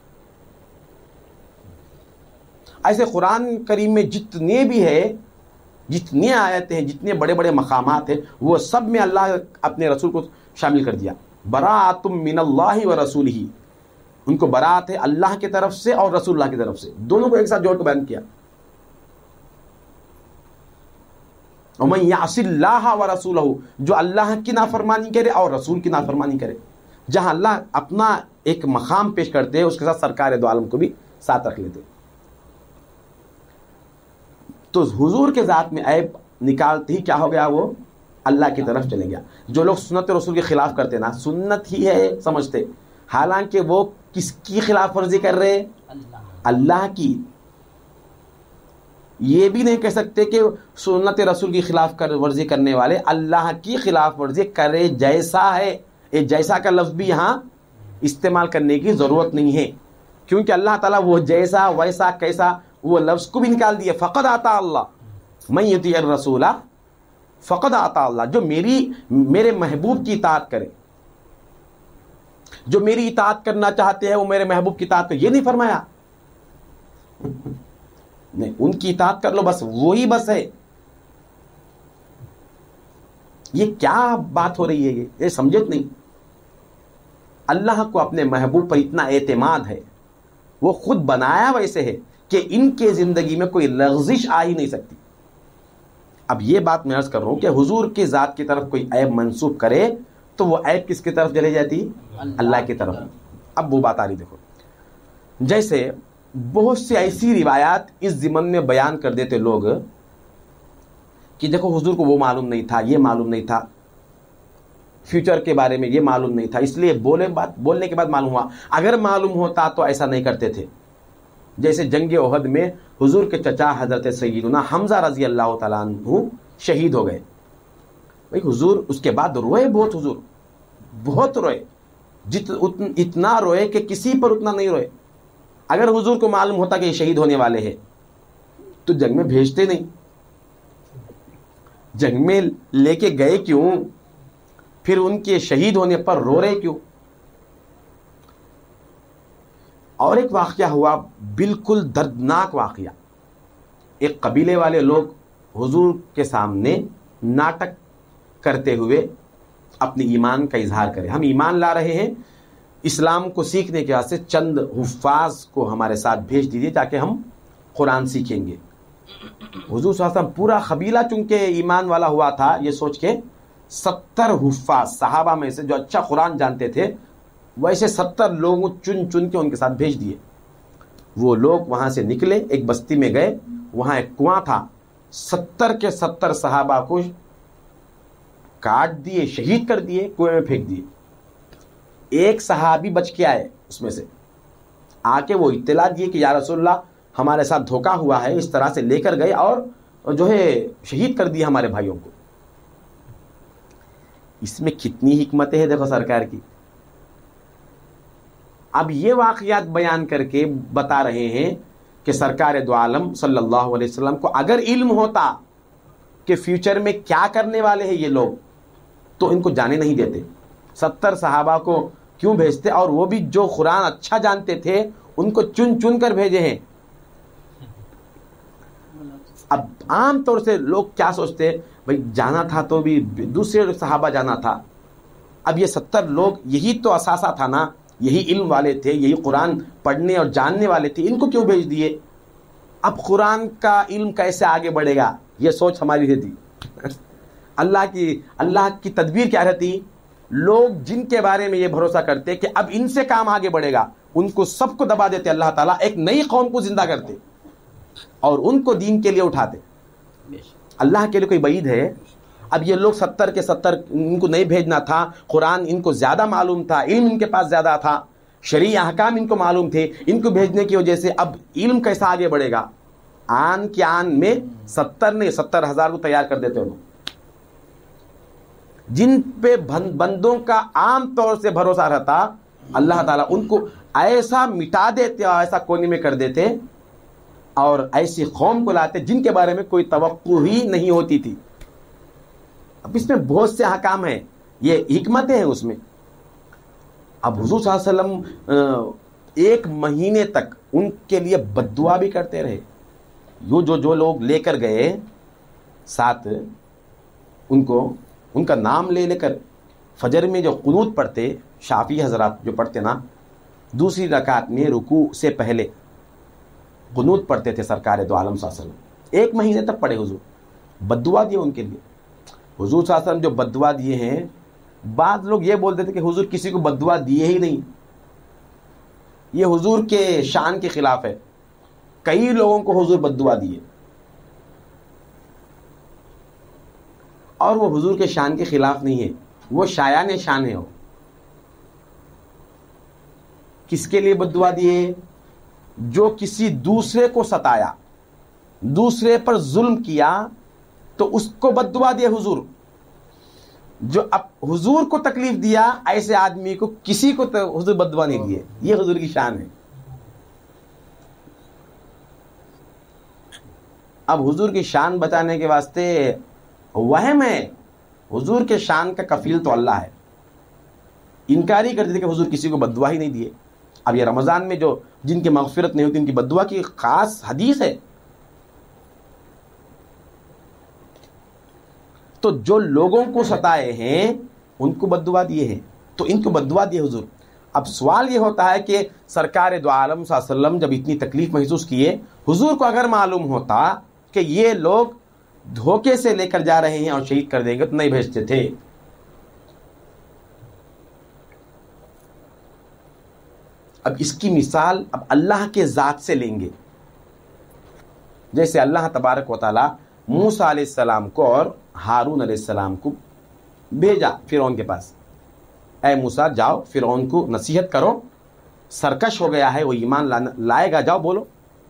ایسے قرآن کریم میں جتنے بھی ہے، جتنے آیتیں ہیں، جتنے بڑے بڑے مقامات ہیں، وہ سب میں اللہ اپنے رسول کو شامل کر دیا۔ براءۃ من اللہ و رسولہ، ان کو برات ہے اللہ کی طرف سے اور رسول اللہ کی طرف سے، دونوں کو ایک ساتھ جوڑ کے بیان کیا۔ ومن یعص اللہ و رسولہ، جو اللہ کی نافرمانی کرے اور رسول کی نافرمانی کرے، جہاں اللہ اپنا ایک مقام پیش کرتے ہیں اس کے ساتھ سرکار دو عالم کو بھی ساتھ رکھ لیتے۔ تو حضور کے ذات میں عیب نکالتے ہی کیا ہو گیا، وہ اللہ کی طرف چلے گیا۔ جو لوگ سنت رسول کے خلاف کرتے نا، سنت ہی ہے سمجھتے، حالانکہ وہ کس کی خلاف ورزی کر رہے، اللہ کی۔ یہ بھی نہیں کہہ سکتے کہ سنت رسول کی خلاف ورزی کرنے والے اللہ کی خلاف ورزی کرے جیسا ہے، یہ جیسا کا لفظ بھی یہاں استعمال کرنے کی ضرورت نہیں ہے، کیونکہ اللہ تعالیٰ وہ جیسا ویسا کیسا وہ لفظ کو بھی نکال دیے۔ فقد اطاع اللہ من یطیع الرسول فقد اطاع اللہ، جو میرے محبوب کی اطاعت کرے، جو میری اطاعت کرنا چاہتے ہیں وہ میرے محبوب کی اطاعت کرے۔ یہ نہیں فرمایا، نہیں، ان کی اطاعت کر لو بس، وہی بس ہے۔ یہ کیا بات ہو رہی ہے، یہ سمجھت نہیں۔ اللہ کو اپنے محبوب پر اتنا اعتماد ہے، وہ خود بنایا ویسے ہے کہ ان کے زندگی میں کوئی لغزش آ ہی نہیں سکتی۔ اب یہ بات میں عرض کر رہا ہوں کہ حضور کی ذات کی طرف کوئی عیب منسوب کرے تو وہ عیب کس کی طرف چلی جاتی، اللہ کی طرف۔ اب وہ بات آ رہی، دیکھو، جیسے بہت سی ایسی روایات اس ضمن میں بیان کر دیتے لوگ کہ دیکھو حضور کو وہ معلوم نہیں تھا، یہ معلوم نہیں تھا، فیوچر کے بارے میں یہ معلوم نہیں تھا، اس لیے بولنے کے بعد معلوم ہوا، اگر معلوم ہوتا تو ایسا نہیں کرتے تھے۔ جیسے جنگ احد میں حضور کے چچا حضرت سیدنا حمزہ رضی اللہ تعالیٰ عنہ شہید ہو گئے، بھائی حضور اس کے بعد روئے بہت، حضور بہت روئے، اتنا روئے کہ کسی پر اتنا نہیں روئے۔ اگر حضور کو معلوم ہوتا کہ یہ شہید ہونے والے ہیں تو جنگ میں بھیجتے نہیں، جنگ میں لے کے گئے کیوں؟ پھر ان کے شہید ہونے پر رو رہے کیوں؟ اور ایک واقعہ ہوا بالکل دردناک واقعہ. ایک قبیلے والے لوگ حضور کے سامنے ناٹک کرتے ہوئے اپنے ایمان کا اظہار کرے. ہم ایمان لا رہے ہیں، اسلام کو سیکھنے کے واسطے چند حفاظ کو ہمارے ساتھ بھیج دیجیے تاکہ ہم قرآن سیکھیں گے. حضور صلی اللہ علیہ وسلم پورا قبیلہ چونکہ ایمان والا ہوا تھا، یہ سوچ کے 70 حفاظ صحابہ میں سے جو اچھا قرآن جانتے تھے ویسے 70 لوگوں چن چن کے ان کے ساتھ بھیج دیے. وہ لوگ وہاں سے نکلے، ایک بستی میں گئے، وہاں ایک کنواں تھا. 70 کے 70 صحابہ کو کاٹ دیے، شہید کر دیے، کنویں میں پھینک دیے. ایک صحابی بچ کے آئے، اس میں سے آ کے وہ اطلاع دیے کہ یا رسول اللہ ہمارے ساتھ دھوکا ہوا ہے، اس طرح سے لے کر گئے اور جو ہے شہید کر دیا ہمارے بھائیوں کو. اس میں کتنی حکمتیں ہیں دیکھو سرکار کی. اب یہ واقعات بیان کر کے بتا رہے ہیں کہ سرکار دو عالم صلی اللہ علیہ وسلم کو اگر علم ہوتا کہ فیوچر میں کیا کرنے والے ہیں یہ لوگ تو ان کو جانے نہیں دیتے. 70 صحابہ کو کیوں بھیجتے؟ اور وہ بھی جو قرآن اچھا جانتے تھے ان کو چن چن کر بھیجے ہیں. اب عام طور سے لوگ کیا سوچتے ہیں، بھائی جانا تھا تو بھی دوسرے صحابہ جانا تھا. اب یہ 70 لوگ یہی تو اثاثہ تھا نا، یہی علم والے تھے، یہی قرآن پڑھنے اور جاننے والے تھے، ان کو کیوں بھیج دیے؟ اب قرآن کا علم کیسے آگے بڑھے گا، یہ سوچ ہماری رہتی. اللہ کی تدبیر کیا رہتی؟ لوگ جن کے بارے میں یہ بھروسہ کرتے کہ اب ان سے کام آگے بڑھے گا، ان کو سب کو دبا دیتے. اللہ تعالیٰ ایک نئی قوم کو زندہ کرتے اور ان کو دین کے لیے اٹھاتے. اللہ کے لیے کوئی بعید ہے؟ اب یہ لوگ 70 کے 70 ان کو نہیں بھیجنا تھا. قرآن ان کو زیادہ معلوم تھا، علم ان کے پاس زیادہ تھا، شرعی احکام ان کو معلوم تھے. ان کو بھیجنے کی وجہ سے اب علم کیسا آگے بڑھے گا؟ آن کے آن میں 70,000 کو تیار کر دیتے انہوں، جن پہ بندوں کا عام طور سے بھروسہ رہتا. اللہ تعالیٰ ان کو ایسا مٹا دیتے اور ایسا کونے میں کر دیتے اور ایسی قوم کو لاتے جن کے بارے میں کوئی توقع ہی نہیں ہوتی تھی. اب اس میں بہت سے احکام ہیں، یہ حکمتیں ہیں اس میں. اب حضور صلی اللہ علیہ وسلم 1 مہینے تک ان کے لیے بد دعا بھی کرتے رہے. جو لوگ لے کر گئے ساتھ ان کا نام لے کر فجر میں جو قنوت پڑھتے، شافی حضرات جو پڑھتے نا، دوسری رکعت میں رکوع سے پہلے قنوت پڑھتے تھے سرکار دو عالم صلی اللہ علیہ وسلم. 1 مہینے تک پڑھے حضور، بد دعا دیے ان کے لیے. حضور صلی اللہ علیہ وسلم جو بد دعا دیے ہیں، بعض لوگ یہ بولتے تھے کہ حضور کسی کو بد دعا دیے ہی نہیں، یہ حضور کے شان کے خلاف ہے. کئی لوگوں کو حضور بد دعا دیے اور وہ حضور کے شان کے خلاف نہیں ہے، وہ شایان شان ہے. وہ کس کے لیے بد دعا دیے؟ جو کسی دوسرے کو ستایا، دوسرے پر ظلم کیا تو اس کو بد دعا دیا حضور. جو اب حضور کو تکلیف دیا ایسے آدمی کو کسی کو حضور بد دعا نہیں دیے. یہ حضور کی شان ہے. اب حضور کی شان بچانے کے واسطے وہم ہے، حضور کے شان کا کفیل تو اللہ ہے. انکار ہی کر دیتے کہ حضور کسی کو بد دعا ہی نہیں دیے. اب یہ رمضان میں جو جن کی مغفرت نہیں ہوتی ان کی بد دعا کی خاص حدیث ہے. تو جو لوگوں کو ستائے ہیں ان کو بد دعا دیے ہیں، تو ان کو بد دعا دیے حضور. اب سوال یہ ہوتا ہے کہ سرکار دو عالم صلی اللہ علیہ وسلم جب اتنی تکلیف محسوس کیے، حضور کو اگر معلوم ہوتا کہ یہ لوگ دھوکے سے لے کر جا رہے ہیں اور شہید کر دیں گے تو نہیں بھیجتے تھے. اب اس کی مثال اب اللہ کے ذات سے لیں گے. جیسے اللہ تبارک و تعالی موسیٰ علیہ السلام کو اور ہارون علیہ السلام کو بھیجا فرعون کے پاس. اے موسیٰ جاؤ فرعون کو نصیحت کرو، سرکش ہو گیا ہے، وہ ایمان لائے گا، جاؤ بولو.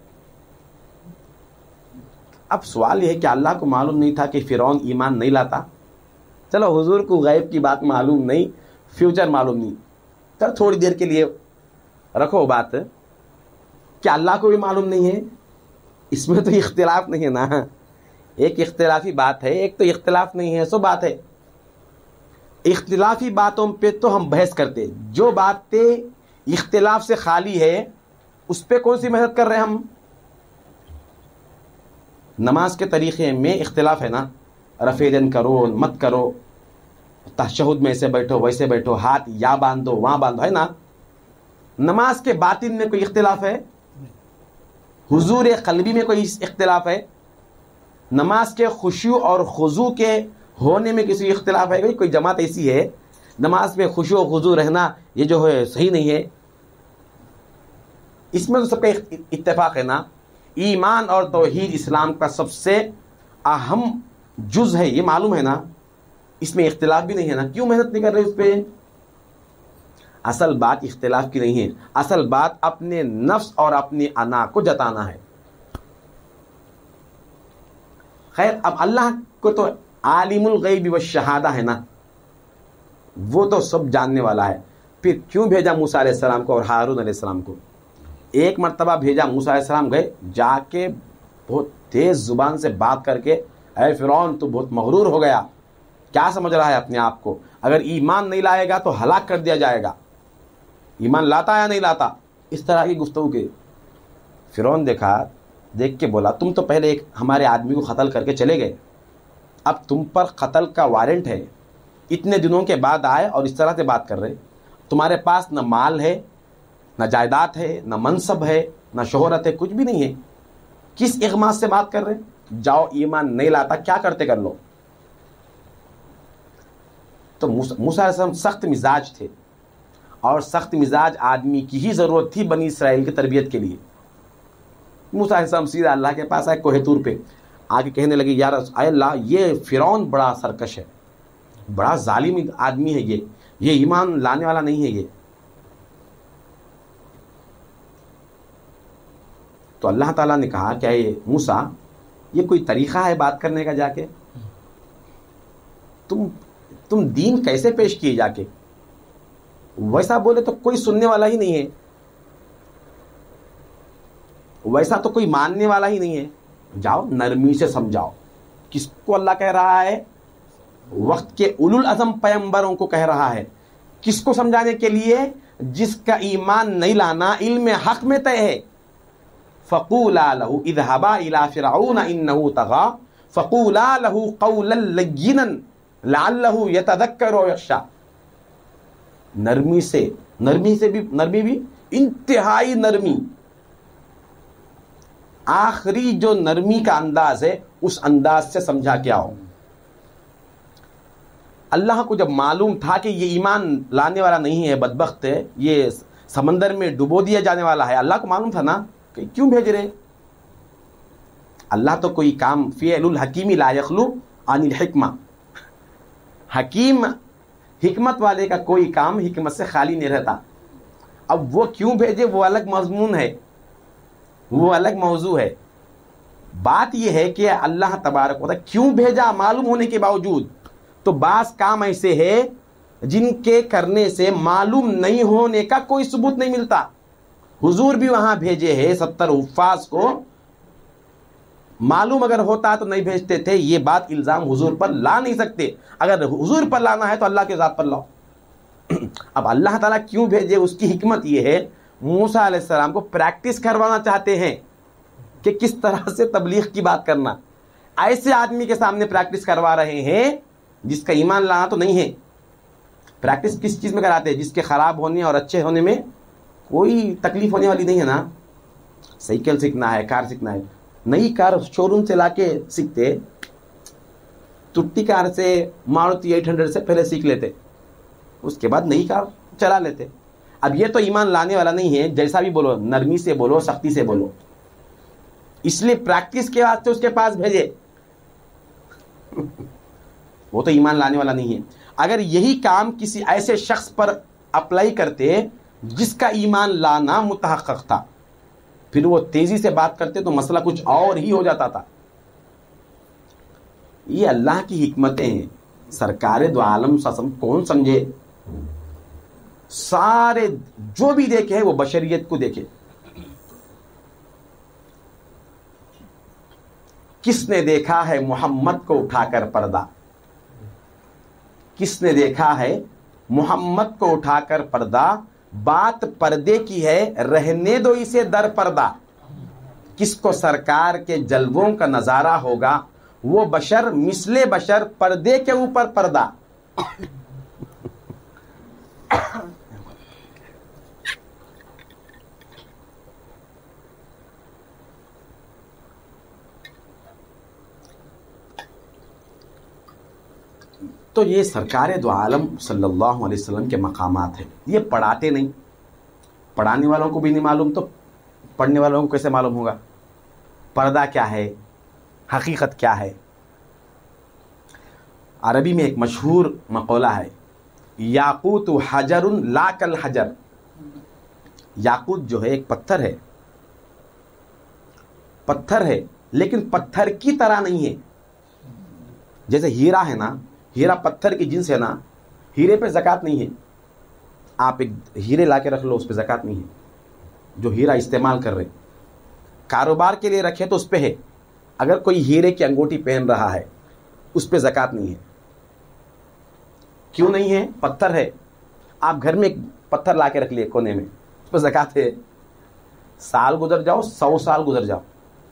اب سوال یہ ہے کہ اللہ کو معلوم نہیں تھا کہ فرعون ایمان نہیں لاتا؟ چلو حضور کو غیب کی بات معلوم نہیں، فیوچر معلوم نہیں، تو تھوڑی دیر کے لیے رکھو بات. کیا اللہ کو بھی معلوم نہیں ہے؟ اس میں تو اختلاف نہیں ہے نا. ایک اختلافی بات ہے، ایک تو اختلاف نہیں ہے، سو بات ہے. اختلافی باتوں پہ تو ہم بحث کرتے، جو باتیں اختلاف سے خالی ہے اس پہ کون سی محنت کر رہے ہیں ہم؟ نماز کے طریقے میں اختلاف ہے نا، رفع دین کرو مت کرو، تشہد میں ایسے بیٹھو ویسے بیٹھو، ہاتھ یا باندھو وہاں باندھو، ہے نا؟ نماز کے باطن میں کوئی اختلاف ہے؟ حضور قلبی میں کوئی اختلاف ہے؟ نماز کے خشوع اور خضوع کے ہونے میں کسی اختلاف ہے؟ کوئی جماعت ایسی ہے نماز میں خشوع و خضوع رہنا یہ جو ہے صحیح نہیں ہے؟ اس میں تو سب کا اتفاق ہے نا، ایمان اور توحید اسلام کا سب سے اہم جز ہے، یہ معلوم ہے نا، اس میں اختلاف بھی نہیں ہے نا، کیوں محنت نہیں کر رہے اس پہ؟ اصل بات اختلاف کی نہیں ہے، اصل بات اپنے نفس اور اپنی انا کو جتانا ہے۔ خیر، اب اللہ کو تو عالم الغیب والشہادہ ہے نا، وہ تو سب جاننے والا ہے، پھر کیوں بھیجا موسیٰ علیہ السلام کو اور ہارون علیہ السلام کو؟ ایک مرتبہ بھیجا، موسیٰ علیہ السلام گئے، جا کے بہت تیز زبان سے بات کر کے، اے فرعون تو بہت مغرور ہو گیا، کیا سمجھ رہا ہے اپنے آپ کو؟ اگر ایمان نہیں لائے گا تو ہلاک کر دیا جائے گا، ایمان لاتا یا نہیں لاتا؟ اس طرح کی گفتگو کے فرعون دیکھ کے بولا، تم تو پہلے ایک ہمارے آدمی کو قتل کر کے چلے گئے، اب تم پر قتل کا وارنٹ ہے، اتنے دنوں کے بعد آئے اور اس طرح سے بات کر رہے، تمہارے پاس نہ مال ہے نہ جائیداد ہے نہ منصب ہے نہ شہرت ہے، کچھ بھی نہیں ہے، کس اغماس سے بات کر رہے؟ جاؤ، ایمان نہیں لاتا کیا کرتے کر لو۔ تو موسیٰ علیہ السلام سخت مزاج تھے، اور سخت مزاج آدمی کی ہی ضرورت تھی بنی اسرائیل کی تربیت کے لیے۔ موسیٰ علیہ السلام سیدھا اللہ کے پاس آئے کوہ طور پہ، آگے کہنے لگے، یا اے اللہ، یہ فرعون بڑا سرکش ہے، بڑا ظالم آدمی ہے، یہ ایمان لانے والا نہیں ہے یہ۔ تو اللہ تعالیٰ نے کہا کہ اے موسیٰ، یہ کوئی طریقہ ہے بات کرنے کا؟ جا کے تم دین کیسے پیش کیے؟ جا کے ویسا بولے تو کوئی سننے والا ہی نہیں ہے، ویسا تو کوئی ماننے والا ہی نہیں ہے، جاؤ نرمی سے سمجھاؤ۔ کس کو اللہ کہہ رہا ہے؟ وقت کے اولو العزم پیغمبروں کو کہہ رہا ہے۔ کس کو سمجھانے کے لیے؟ جس کا ایمان نہیں لانا علم حق میں طے ہے۔ فَقُولَا لَهُ اذْهَبَا إِلَىٰ فِرْعَوْنَ إِنَّهُ طَغَىٰ فَقُولَا لَهُ قَوْلًا لَيِّنًا لَعَلَّهُ يَتَذَكَّرُ أَوْ يَخْشَىٰ۔ نرمی بھی انتہائی نرمی، آخری جو نرمی کا انداز ہے اس انداز سے سمجھا کے آؤ۔ اللہ کو جب معلوم تھا کہ یہ ایمان لانے والا نہیں ہے، بدبخت ہے، یہ سمندر میں ڈبو دیا جانے والا ہے، اللہ کو معلوم تھا نا کہ کیوں بھیج رہے؟ اللہ تو کوئی کام فعل الحکیم لا یخلو عن الحکمہ، حکیم حکمت والے کا کوئی کام حکمت سے خالی نہیں رہتا۔ اب وہ کیوں بھیجے وہ الگ مضمون ہے، وہ الگ موضوع ہے۔ بات یہ ہے کہ اللہ تبارک و تعالیٰ کیوں بھیجا معلوم ہونے کے باوجود، تو بعض کام ایسے ہیں جن کے کرنے سے معلوم نہیں ہونے کا کوئی ثبوت نہیں ملتا۔ حضور بھی وہاں بھیجے ہیں 70 حفاظ کو، معلوم اگر ہوتا تو نہیں بھیجتے تھے، یہ بات الزام حضور پر لا نہیں سکتے۔ اگر حضور پر لانا ہے تو اللہ کے ذات پر لاؤ۔ اب اللہ تعالیٰ کیوں بھیجے، اس کی حکمت یہ ہے، موسیٰ علیہ السلام کو پریکٹس کروانا چاہتے ہیں کہ کس طرح سے تبلیغ کی بات کرنا۔ ایسے آدمی کے سامنے پریکٹس کروا رہے ہیں جس کا ایمان لانا تو نہیں ہے۔ پریکٹس کس چیز میں کراتے ہیں؟ جس کے خراب ہونے اور اچھے ہونے میں کوئی تکلیف ہونے والی نہیں ہے نا۔ سائیکل سیکھنا ہے، کار سیکھنا ہے، نئی کار شو روم سے لا کے سیکھتے، ٹوٹی کار سے ماروتی 800 سے پہلے سیکھ لیتے، اس کے بعد نئی کار چلا لیتے۔ اب یہ تو ایمان لانے والا نہیں ہے، جیسا بھی بولو، نرمی سے بولو، سختی سے بولو، اس لیے پریکٹس کے واسطے اس کے پاس بھیجے، وہ تو ایمان لانے والا نہیں ہے۔ اگر یہی کام کسی ایسے شخص پر اپلائی کرتے جس کا ایمان لانا متحقق تھا، پھر وہ تیزی سے بات کرتے تو مسئلہ کچھ اور ہی ہو جاتا تھا۔ یہ اللہ کی حکمتیں ہیں، سرکار دو عالم سسم کون سمجھے؟ سارے جو بھی دیکھے وہ بشریت کو دیکھے۔ کس نے دیکھا ہے محمد کو اٹھا کر پردہ؟ کس نے دیکھا ہے محمد کو اٹھا کر پردہ، بات پردے کی ہے رہنے دو اسے در پردہ، کس کو سرکار کے جلووں کا نظارہ ہوگا، وہ بشر مثل بشر پردے کے اوپر پردہ۔ تو یہ سرکار دو عالم صلی اللہ علیہ وسلم کے مقامات ہیں، یہ پڑھاتے نہیں، پڑھانے والوں کو بھی نہیں معلوم تو پڑھنے والوں کو کیسے معلوم ہوگا پردہ کیا ہے، حقیقت کیا ہے۔ عربی میں ایک مشہور مقولہ ہے، یاقوت حجر لا کل حجر، یاقوت جو ہے ایک پتھر ہے لیکن پتھر کی طرح نہیں ہے۔ جیسے ہیرا ہے نا، ہیرا پتھر کی جنس ہے نا، ہیرے پہ زکوٰۃ نہیں ہے، آپ ایک ہیرے لا کے رکھ لو اس پہ زکوٰۃ نہیں ہے، جو ہیرا استعمال کر رہے کاروبار کے لیے رکھے تو اس پہ ہے، اگر کوئی ہیرے کی انگوٹھی پہن رہا ہے اس پہ زکوٰۃ نہیں ہے۔ کیوں نہیں ہے؟ پتھر ہے، آپ گھر میں ایک پتھر لا کے رکھ لیے کونے میں، اس پہ زکوٰۃ ہے، سال گزر جاؤ 100 سال گزر جاؤ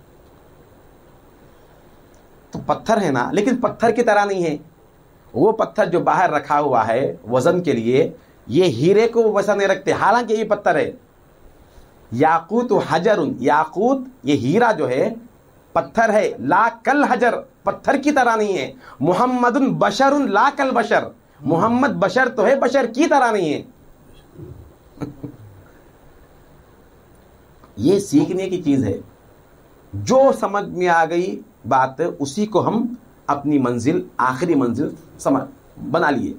تو پتھر ہے نا، لیکن پتھر کی طرح نہیں ہے۔ وہ پتھر جو باہر رکھا ہوا ہے وزن کے لیے، یہ ہیرے کو ویسا نہیں رکھتے، حالانکہ یہ پتھر ہے۔ یاقوت حجر، یاقوت یہ ہیرا جو ہے پتھر ہے، لا کل حجر پتھر کی طرح نہیں ہے۔ محمد بشر لا کل بشر، محمد بشر تو ہے، بشر کی طرح نہیں ہے۔ یہ سیکھنے کی چیز ہے، جو سمجھ میں آ گئی بات اسی کو ہم اپنی منزل، آخری منزل سمجھ بنا لیے۔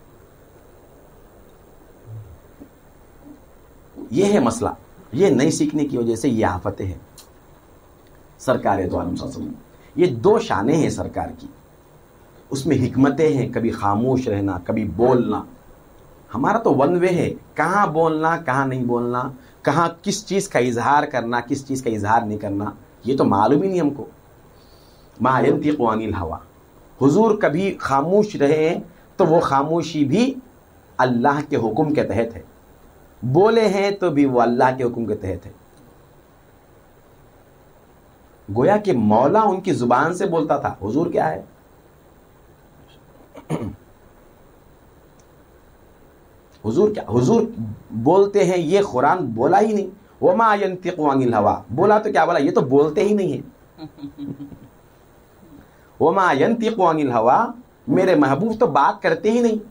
یہ ہے مسئلہ، یہ نہیں سیکھنے کی وجہ سے یہ آفتیں ہیں۔ سرکار دو عالم صلی اللہ علیہ وسلم، یہ دو شانیں ہیں سرکار کی، اس میں حکمتیں ہیں، کبھی خاموش رہنا، کبھی بولنا۔ ہمارا تو ون وے ہے، کہاں بولنا کہاں نہیں بولنا، کہاں کس چیز کا اظہار کرنا کس چیز کا اظہار نہیں کرنا، یہ تو معلوم ہی نہیں ہم کو۔ ما ینطق عن الہویٰ، حضور کبھی خاموش رہے تو وہ خاموشی بھی اللہ کے حکم کے تحت ہے، بولے ہیں تو بھی وہ اللہ کے حکم کے تحت ہے۔ گویا کہ مولا ان کی زبان سے بولتا تھا، حضور کیا ہے؟ حضور بولتے ہیں، یہ قرآن بولا ہی نہیں۔ وما ينطق عن الہویٰ، بولا تو کیا بولا، یہ تو بولتے ہی نہیں ہیں۔ وما ينطق عن الہویٰ، میرے محبوب تو بات کرتے ہی نہیں۔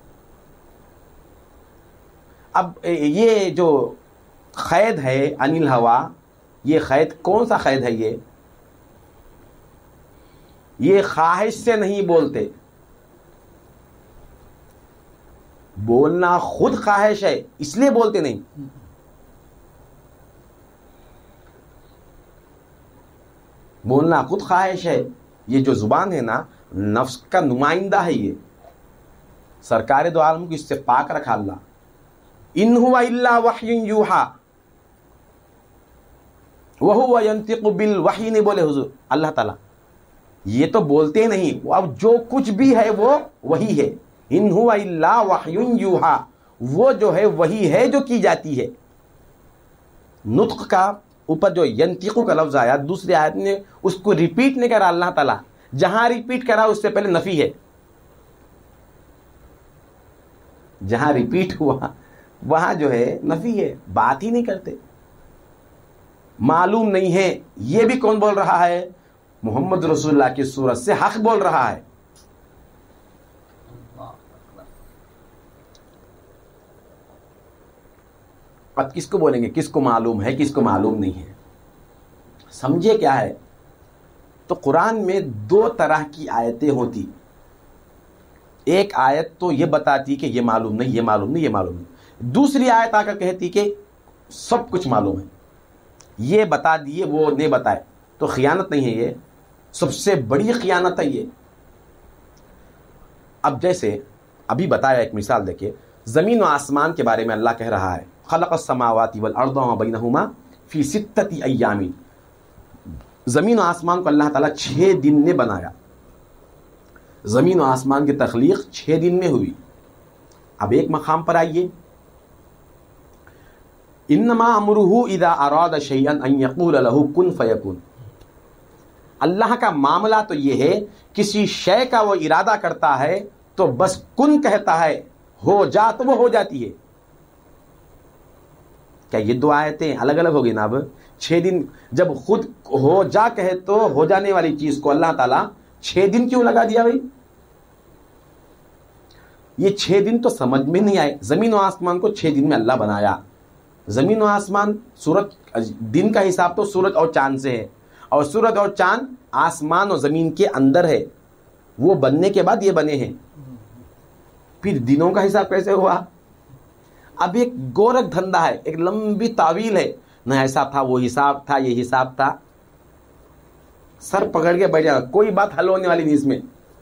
اب یہ جو قید ہے عن الہویٰ، یہ قید کون سا قید ہے؟ یہ خواہش سے نہیں بولتے، بولنا خود خواہش ہے اس لیے بولتے نہیں۔ بولنا خود خواہش ہے، یہ جو زبان ہے نا نفس کا نمائندہ ہے، یہ سرکار دو عالم کو اس سے پاک رکھا اللہ۔ ان هو الا وحی یوحی وہو ینطق بالوحی، نہیں بولے حضور اللہ تعالیٰ، یہ تو بولتے نہیں، اب جو کچھ بھی ہے وہ وہی ہے۔ ان هو الا وحی یوحی، وہ جو ہے وہی ہے جو کی جاتی ہے۔ نطق کا اوپر جو ینطقو کا لفظ آیا، دوسری آیت نے اس کو ریپیٹ نہیں کرا اللہ تعالیٰ، جہاں ریپیٹ کرا اس سے پہلے نفی ہے، جہاں ریپیٹ ہوا وہاں جو ہے نفی ہے، بات ہی نہیں کرتے، معلوم نہیں ہے۔ یہ بھی کون بول رہا ہے؟ محمد رسول اللہ کی صورت سے حق بول رہا ہے۔ اب کس کو بولیں گے کس کو معلوم ہے کس کو معلوم نہیں ہے؟ سمجھے کیا ہے؟ تو قرآن میں دو طرح کی آیتیں ہوتی، ایک آیت تو یہ بتاتی کہ یہ معلوم نہیں یہ معلوم نہیں یہ معلوم نہیں، دوسری آیت آ کر کہتی کہ سب کچھ معلوم ہے، یہ بتا دیے وہ نہیں بتائے، تو خیانت نہیں ہے؟ یہ سب سے بڑی خیانت ہے یہ۔ اب جیسے ابھی بتایا، ایک مثال دیکھیں، زمین و آسمان کے بارے میں اللہ کہہ رہا ہے خلق السماوات والارض وما بینہما فی 6 ایام، زمین و آسمان کو اللہ تعالیٰ 6 دن نے بنایا۔ زمین و آسمان کی تخلیق 6 دن میں ہوئی. اب ایک مقام پر آئیے، انما امرہ اذا اراد شیئا ان یقول له کن فیکون. اللہ کا معاملہ تو یہ ہے کسی شے کا وہ ارادہ کرتا ہے تو بس کن کہتا ہے، ہو جا تو وہ ہو جاتی ہے. کیا یہ دو آیتیں الگ الگ ہوگی نا؟ اب 6 دن جب خود ہو جا کہے تو ہو جانے والی چیز کو اللہ تعالیٰ 6 دن کیوں لگا دیا بھائی؟ یہ 6 دن تو سمجھ میں نہیں آئے. زمین و آسمان کو 6 دن میں اللہ بنایا. زمین و آسمان سورج دن کا حساب تو سورج اور چاند سے ہے، اور سورج اور چاند آسمان اور زمین کے اندر ہے، وہ بننے کے بعد یہ بنے ہیں. پھر دنوں کا حساب کیسے ہوا؟ اب ایک گورکھ دھندا ہے، ایک لمبی تعویل ہے، نہ ایسا تھا، وہ حساب تھا، یہ حساب تھا. سر پکڑ کے بیٹھ جانا، کوئی بات حل ہونے والی نہیں اس میں.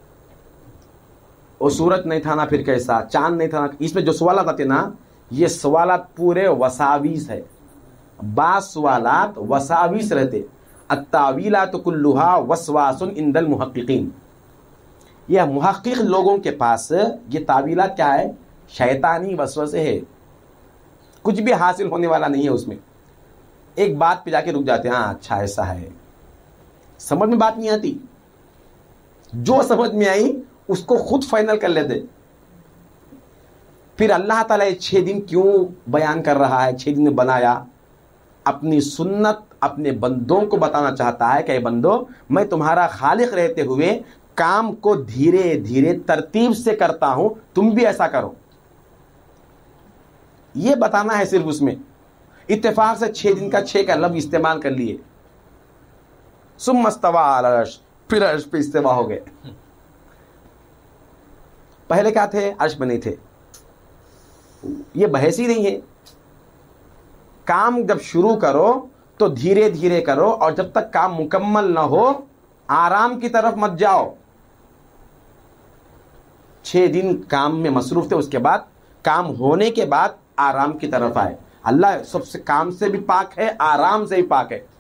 وہ سورج نہیں تھا نا، پھر کیسا؟ چاند نہیں تھا نا. اس میں جو سوالات آتے نا، یہ سوالات پورے وساویس ہے. بعض سوالات وساویس رہتے. التاویلات کلھا وسواس عند المحققین. یہ محقق لوگوں کے پاس یہ تعویلات کیا ہے؟ شیطانی وسوسے ہے. کچھ بھی حاصل ہونے والا نہیں ہے اس میں. ایک بات پہ جا کے رک جاتے ہیں، ہاں اچھا ایسا ہے. سمجھ میں بات نہیں آتی. جو سمجھ میں آئی اس کو خود فائنل کر لیتے. پھر اللہ تعالیٰ 6 دن کیوں بیان کر رہا ہے؟ 6 دن میں بنایا. اپنی سنت اپنے بندوں کو بتانا چاہتا ہے کہ اے بندو، میں تمہارا خالق رہتے ہوئے کام کو دھیرے دھیرے ترتیب سے کرتا ہوں، تم بھی ایسا کرو. یہ بتانا ہے صرف. اس میں اتفاق سے 6 دن کا 6 کا لفظ استعمال کر لیے. ثم استوى علی العرش، پھر عرش پہ استوا ہو گئے. پہلے کیا تھے؟ عرش میں نہیں تھے. یہ بحث ہی نہیں ہے. کام جب شروع کرو تو دھیرے دھیرے کرو، اور جب تک کام مکمل نہ ہو آرام کی طرف مت جاؤ. 6 دن کام میں مصروف تھے، اس کے بعد کام ہونے کے بعد آرام کی طرف آئے. اللہ سب سے کام سے بھی پاک ہے، آرام سے بھی پاک ہے.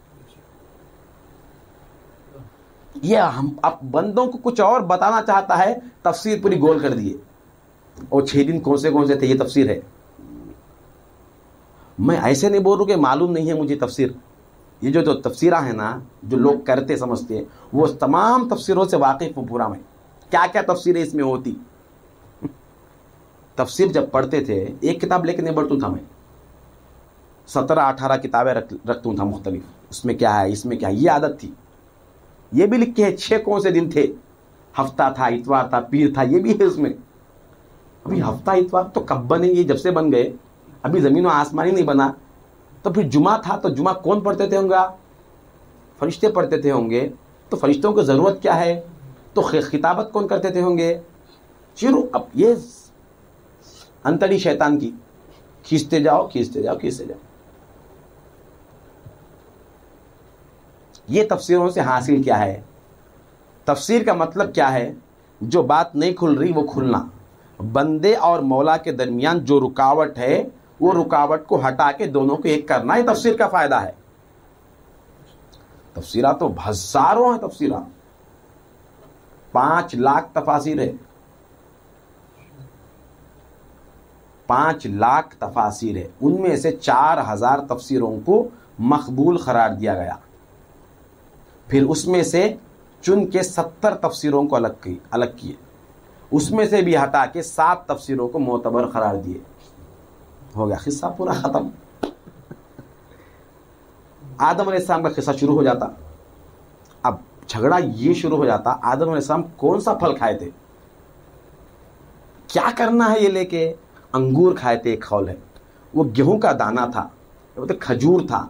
یہ ہم اب بندوں کو کچھ اور بتانا چاہتا ہے، تفسیر پوری گول کر دیے. اور 6 دن کون سے تھے، یہ تفسیر ہے. میں ایسے نہیں بول رہا کہ معلوم نہیں ہے مجھے تفسیر. یہ جو تفسیرہ ہیں نا، جو لوگ کرتے سمجھتے ہیں، وہ تمام تفسیروں سے واقف ہوں پورا. میں کیا کیا تفسیریں اس میں ہوتی. تفسیر جب پڑھتے تھے، ایک کتاب لے کے نہیں پڑھتا تھا میں، 17-18 کتابیں رکھتا تھا مختلف. اس میں کیا ہے، اس میں کیا ہے، یہ عادت تھی. یہ بھی لکھ کے ہے 6 کون سے دن تھے. ہفتہ تھا، اتوار تھا، پیر تھا، یہ بھی ہے اس میں. ابھی ہفتہ اتوار تو کب بنے؟ یہ جب سے بن گئے، ابھی زمین و آسمان ہی نہیں بنا. تو پھر جمعہ تھا، تو جمعہ کون پڑھتے تھے ہوں گے؟ فرشتے پڑھتے تھے ہوں گے. تو فرشتوں کو ضرورت کیا ہے؟ تو خطابت کون کرتے تھے ہوں گے؟ شروع. اب یہ انتڑی شیطان کی، کھینچتے جاؤ کھینچتے جاؤ کھینچتے جاؤ. یہ تفسیروں سے حاصل کیا ہے؟ تفسیر کا مطلب کیا ہے؟ جو بات نہیں کھل رہی وہ کھلنا. بندے اور مولا کے درمیان جو رکاوٹ ہے، وہ رکاوٹ کو ہٹا کے دونوں کو ایک کرنا، یہ تفسیر کا فائدہ ہے. تفسیرہ تو ہزاروں ہیں. تفسیرہ 5 لاکھ تفاسیر ہے. 5 لاکھ تفاسیر ہے. ان میں سے 4000 تفسیروں کو مقبول قرار دیا گیا. پھر اس میں سے چن کے 70 تفسیروں کو الگ کیے. اس میں سے بھی ہٹا کے 7 تفسیروں کو معتبر قرار دیے. ہو گیا قصہ پورا ختم. آدم علیہ السلام کا قصہ شروع ہو جاتا. اب جھگڑا یہ شروع ہو جاتا، آدم علیہ السلام کون سا پھل کھائے تھے، کیا کرنا ہے یہ لے کے. انگور کھائے تھے، ایک قول ہے. وہ گیہوں کا دانا تھا، کھجور تھا.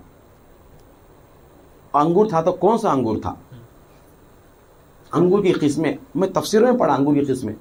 انگور تھا تو کون سا انگور تھا؟ انگور کی قسمیں میں تفسیروں میں پڑھا. انگور کی قسمیں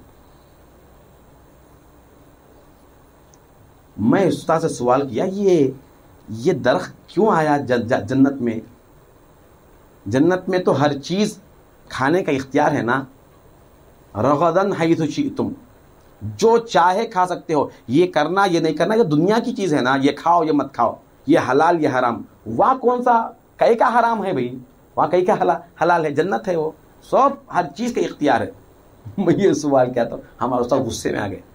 میں استاد سے سوال کیا، یہ درخت کیوں آیا جنت میں؟ جنت میں تو ہر چیز کھانے کا اختیار ہے نا. رغدن حیث شئتم، جو چاہے کھا سکتے ہو. یہ کرنا یہ نہیں کرنا، یہ دنیا کی چیز ہے نا. یہ کھاؤ یہ مت کھاؤ، یہ حلال یہ حرام. وہاں کون سا کئی کا حرام ہے بھائی؟ وہاں کئی کا حلال ہے. جنت ہے، وہ سب ہر چیز کا اختیار ہے. میں یہ سوال کیا تھا، ہمارے استاد غصے میں آ گئے.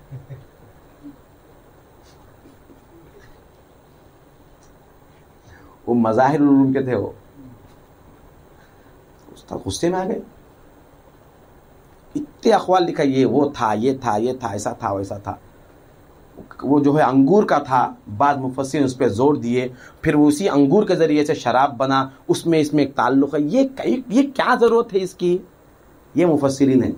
وہ مظاہر العلوم کے تھے، وہ استاد غصے میں آ گئے. اتنے اقوال لکھا، یہ وہ تھا، یہ تھا، یہ تھا، ایسا تھا، ویسا تھا. وہ جو ہے انگور کا تھا، بعض مفسرین اس پہ زور دیے، پھر وہ اسی انگور کے ذریعے سے شراب بنا، اس میں ایک تعلق ہے. یہ کیا ضرورت ہے اس کی؟ یہ مفسرین ہیں،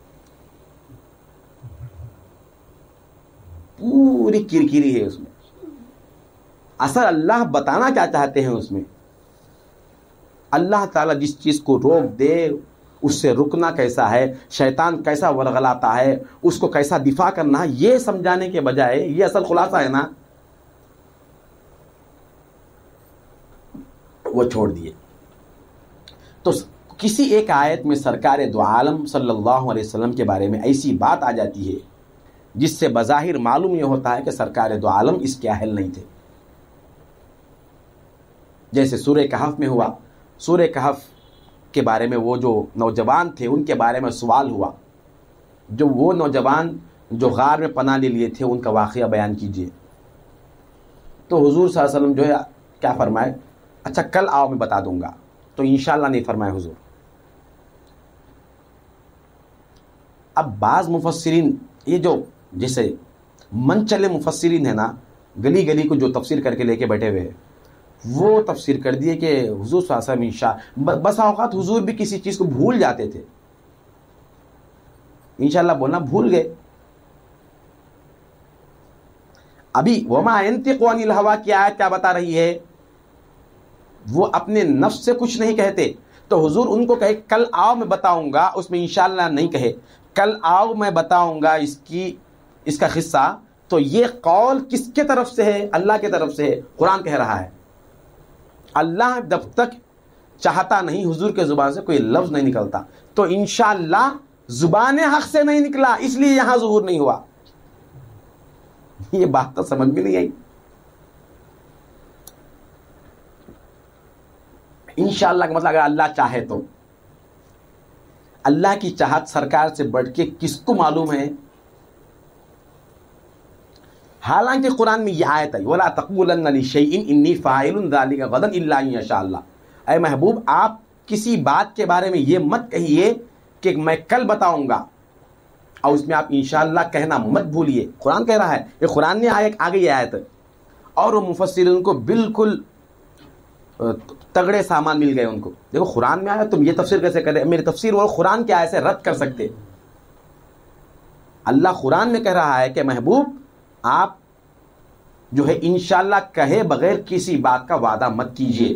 پوری کرکری ہے اس میں. اصل اللہ بتانا کیا چاہتے ہیں اس میں؟ اللہ تعالیٰ جس چیز کو روک دے اس سے رکنا کیسا ہے، شیطان کیسا ورغلاتا ہے، اس کو کیسا دفاع کرنا ہے، یہ سمجھانے کے بجائے یہ اصل خلاصہ ہے نا، وہ چھوڑ دیے. تو کسی ایک آیت میں سرکار دو عالم صلی اللہ علیہ وسلم کے بارے میں ایسی بات آ جاتی ہے جس سے بظاہر معلوم یہ ہوتا ہے کہ سرکار دو عالم اس کے اہل نہیں تھے. جیسے سورہ کہف میں ہوا، سورہ کہف کے بارے میں وہ جو نوجوان تھے ان کے بارے میں سوال ہوا، جو وہ نوجوان جو غار میں پناہ لے لیے تھے ان کا واقعہ بیان کیجئے. تو حضور صلی اللہ علیہ وسلم جو ہے کیا فرمائے؟ اچھا کل آؤ میں بتا دوں گا. تو انشاءاللہ نہیں فرمائے حضور. اب بعض مفسرین، یہ جو جیسے من چلے مفسرین ہیں نا، گلی گلی کو جو تفسیر کر کے لے کے بیٹھے ہوئے ہیں، وہ تفسیر کر دیے کہ حضور صلی اللہ علیہ وسلم بس اوقات حضور بھی کسی چیز کو بھول جاتے تھے. انشاءاللہ بولنا بھول گئے. ابھی وما ينطق عن الهوى کی آیت کیا بتا رہی ہے؟ وہ اپنے نفس سے کچھ نہیں کہتے. تو حضور ان کو کہے کل آؤ میں بتاؤں گا، اس میں انشاءاللہ نہیں کہے، کل آؤ میں بتاؤں گا اس کا قصہ. تو یہ قول کس کے طرف سے ہے؟ اللہ کی طرف سے ہے. قرآن کہہ رہا ہے. اللہ جب تک چاہتا نہیں حضور کے زبان سے کوئی لفظ نہیں نکلتا. تو انشاءاللہ زبان حق سے نہیں نکلا، اس لیے یہاں ظہور نہیں ہوا. یہ بات تو سمجھ میں نہیں آئی. انشاءاللہ کا مطلب اگر اللہ چاہے تو. اللہ کی چاہت سرکار سے بڑھ کے کس کو معلوم ہے؟ حالانکہ قرآن میں یہ آیت ہے وَلَا تَقُولَنَّ لِشَيْءٍ إِنِّي فَاعِلٌ ذَلِكَ غَدًا إِلَّا إِن يَشَاءَ اللَّهُ. اے محبوب آپ کسی بات کے بارے میں یہ مت کہیے کہ میں کل بتاؤں گا، اور اس میں آپ انشاءاللہ کہنا مت بھولیے. قرآن کہہ رہا ہے، یہ قرآن نے آگے یہ آیت ہے. اور وہ مفسرین کو بالکل تگڑے سامان مل گئے. ان کو دیکھو قرآن میں آیا، تم یہ تفسیر کیسے کرے؟ میری تفسیر وہ قرآن کے آیت سے رد کر سکتے. اللہ قرآن میں کہہ رہا ہے کہ محبوب آپ جو ہے انشاءاللہ کہے بغیر کسی بات کا وعدہ مت کیجیے.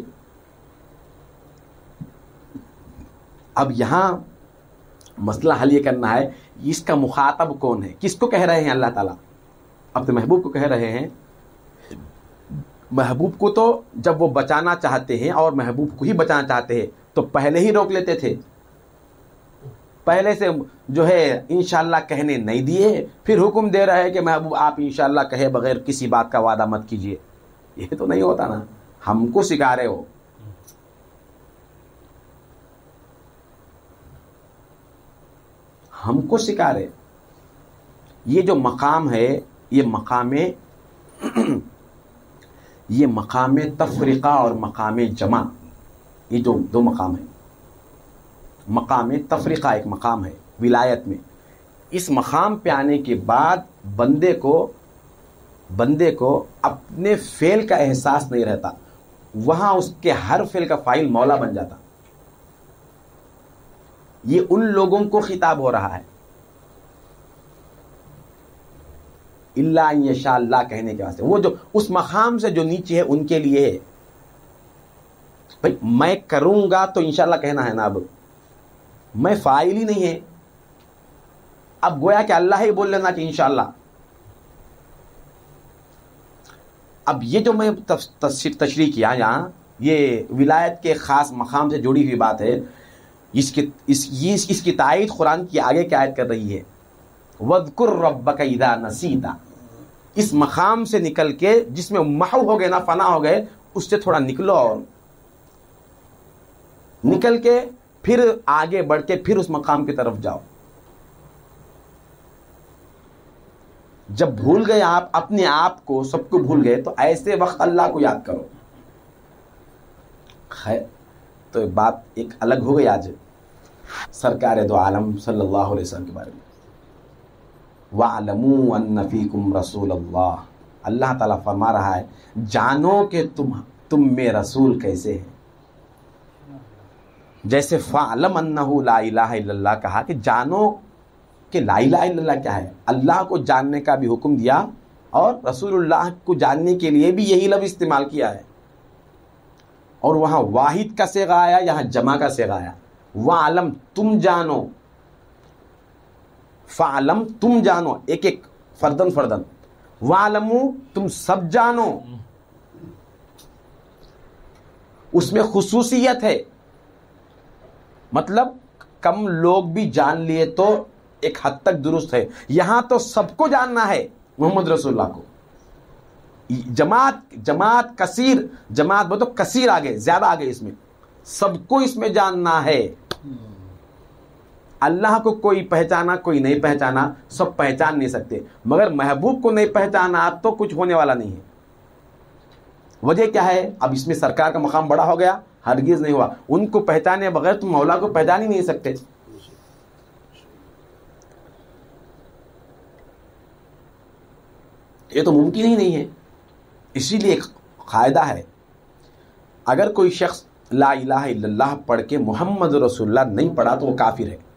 اب یہاں مسئلہ حل یہ کرنا ہے اس کا مخاطب کون ہے، کس کو کہہ رہے ہیں اللہ تعالیٰ؟ اب تو محبوب کو کہہ رہے ہیں. محبوب کو تو جب وہ بچانا چاہتے ہیں اور محبوب کو ہی بچانا چاہتے ہیں تو پہلے ہی روک لیتے تھے، پہلے سے جو ہے انشاءاللہ کہنے نہیں دیے، پھر حکم دے رہے ہیں کہ محبوب آپ انشاءاللہ کہے بغیر کسی بات کا وعدہ مت کیجیے. یہ تو نہیں ہوتا نا. ہم کو سکھا رہے ہو. ہم کو سکھا رہے. یہ جو مقام ہے یہ مقام تفریقہ اور مقام جمع، یہ جو دو مقام ہیں. مقام تفریقہ ایک مقام ہے ولایت میں. اس مقام پہ آنے کے بعد بندے کو اپنے فعل کا احساس نہیں رہتا. وہاں اس کے ہر فعل کا فاعل مولا بن جاتا. یہ ان لوگوں کو خطاب ہو رہا ہے اللہ ان یشاء اللہ کہنے کے واسطے. وہ جو اس مقام سے جو نیچے ہے ان کے لیے ہے. بھائی میں کروں گا تو انشاءاللہ کہنا ہے نا. اب میں فاعل ہی نہیں ہے، اب گویا کہ اللہ ہی بول لینا کہ انشاءاللہ. اب یہ جو میں تشریح کیا یہاں، یہ ولایت کے خاص مقام سے جڑی ہوئی بات ہے. اس کی تائید قرآن کی آگے کی آیت کر رہی ہے وَاذْكُرْ رَبَّكَ إِذَا نَسِيتَ. اس مقام سے نکل کے جس میں محو ہو گئے نا، فنا ہو گئے، اس سے تھوڑا نکلو اور نکل کے پھر آگے بڑھ کے پھر اس مقام کی طرف جاؤ. جب بھول گئے آپ اپنے آپ کو، سب کو بھول گئے، تو ایسے وقت اللہ کو یاد کرو. خیر، تو ایک بات ایک الگ ہو گئی آج سرکار دو عالم صلی اللہ علیہ وسلم کے بارے میں. وَاعْلَمُوا أَنَّ فِيكُمْ رَسُولَ اللَّهِ، اللہ تعالیٰ فرما رہا ہے جانو کہ تم میں رسول کیسے ہیں. جیسے فَاعْلَمْ أَنَّهُ لَا إِلَهَ إِلَّا اللَّهِ کہا کہ جانو کہ لا الہ الا اللہ کیا ہے. اللہ کو جاننے کا بھی حکم دیا اور رسول اللہ کو جاننے کے لیے بھی یہی لفظ استعمال کیا ہے. اور وہاں واحد کا صیغہ آیا، یہاں جمع کا صیغہ آیا. وَعْلَمْ تم جانو، فَعْلَمْ تم جانو، ایک ایک فردن فردن. وَعْلَمُوا تم سب جانو، اس میں خصوصیت ہے. مطلب کم لوگ بھی جان لیے تو ایک حد تک درست ہے. یہاں تو سب کو جاننا ہے محمد رسول اللہ کو. جماعت کثیر، جماعت بہت کثیر آگے، زیادہ آگے، اس میں سب کو اس میں جاننا ہے. اللہ کو کوئی پہچانا کوئی نہیں پہچانا، سب پہچان نہیں سکتے، مگر محبوب کو نہیں پہچانا تو کچھ ہونے والا نہیں ہے. وجہ کیا ہے؟ اب اس میں سرکار کا مقام بڑا ہو گیا؟ ہرگز نہیں ہوا. ان کو پہچانے بغیر تم مولا کو پہچان ہی نہیں سکتے. یہ تو ممکن ہی نہیں ہے. اسی لیے ایک قاعدہ ہے، اگر کوئی شخص لا الہ الا اللہ پڑھ کے محمد رسول اللہ نہیں پڑھا تو وہ کافر ہے.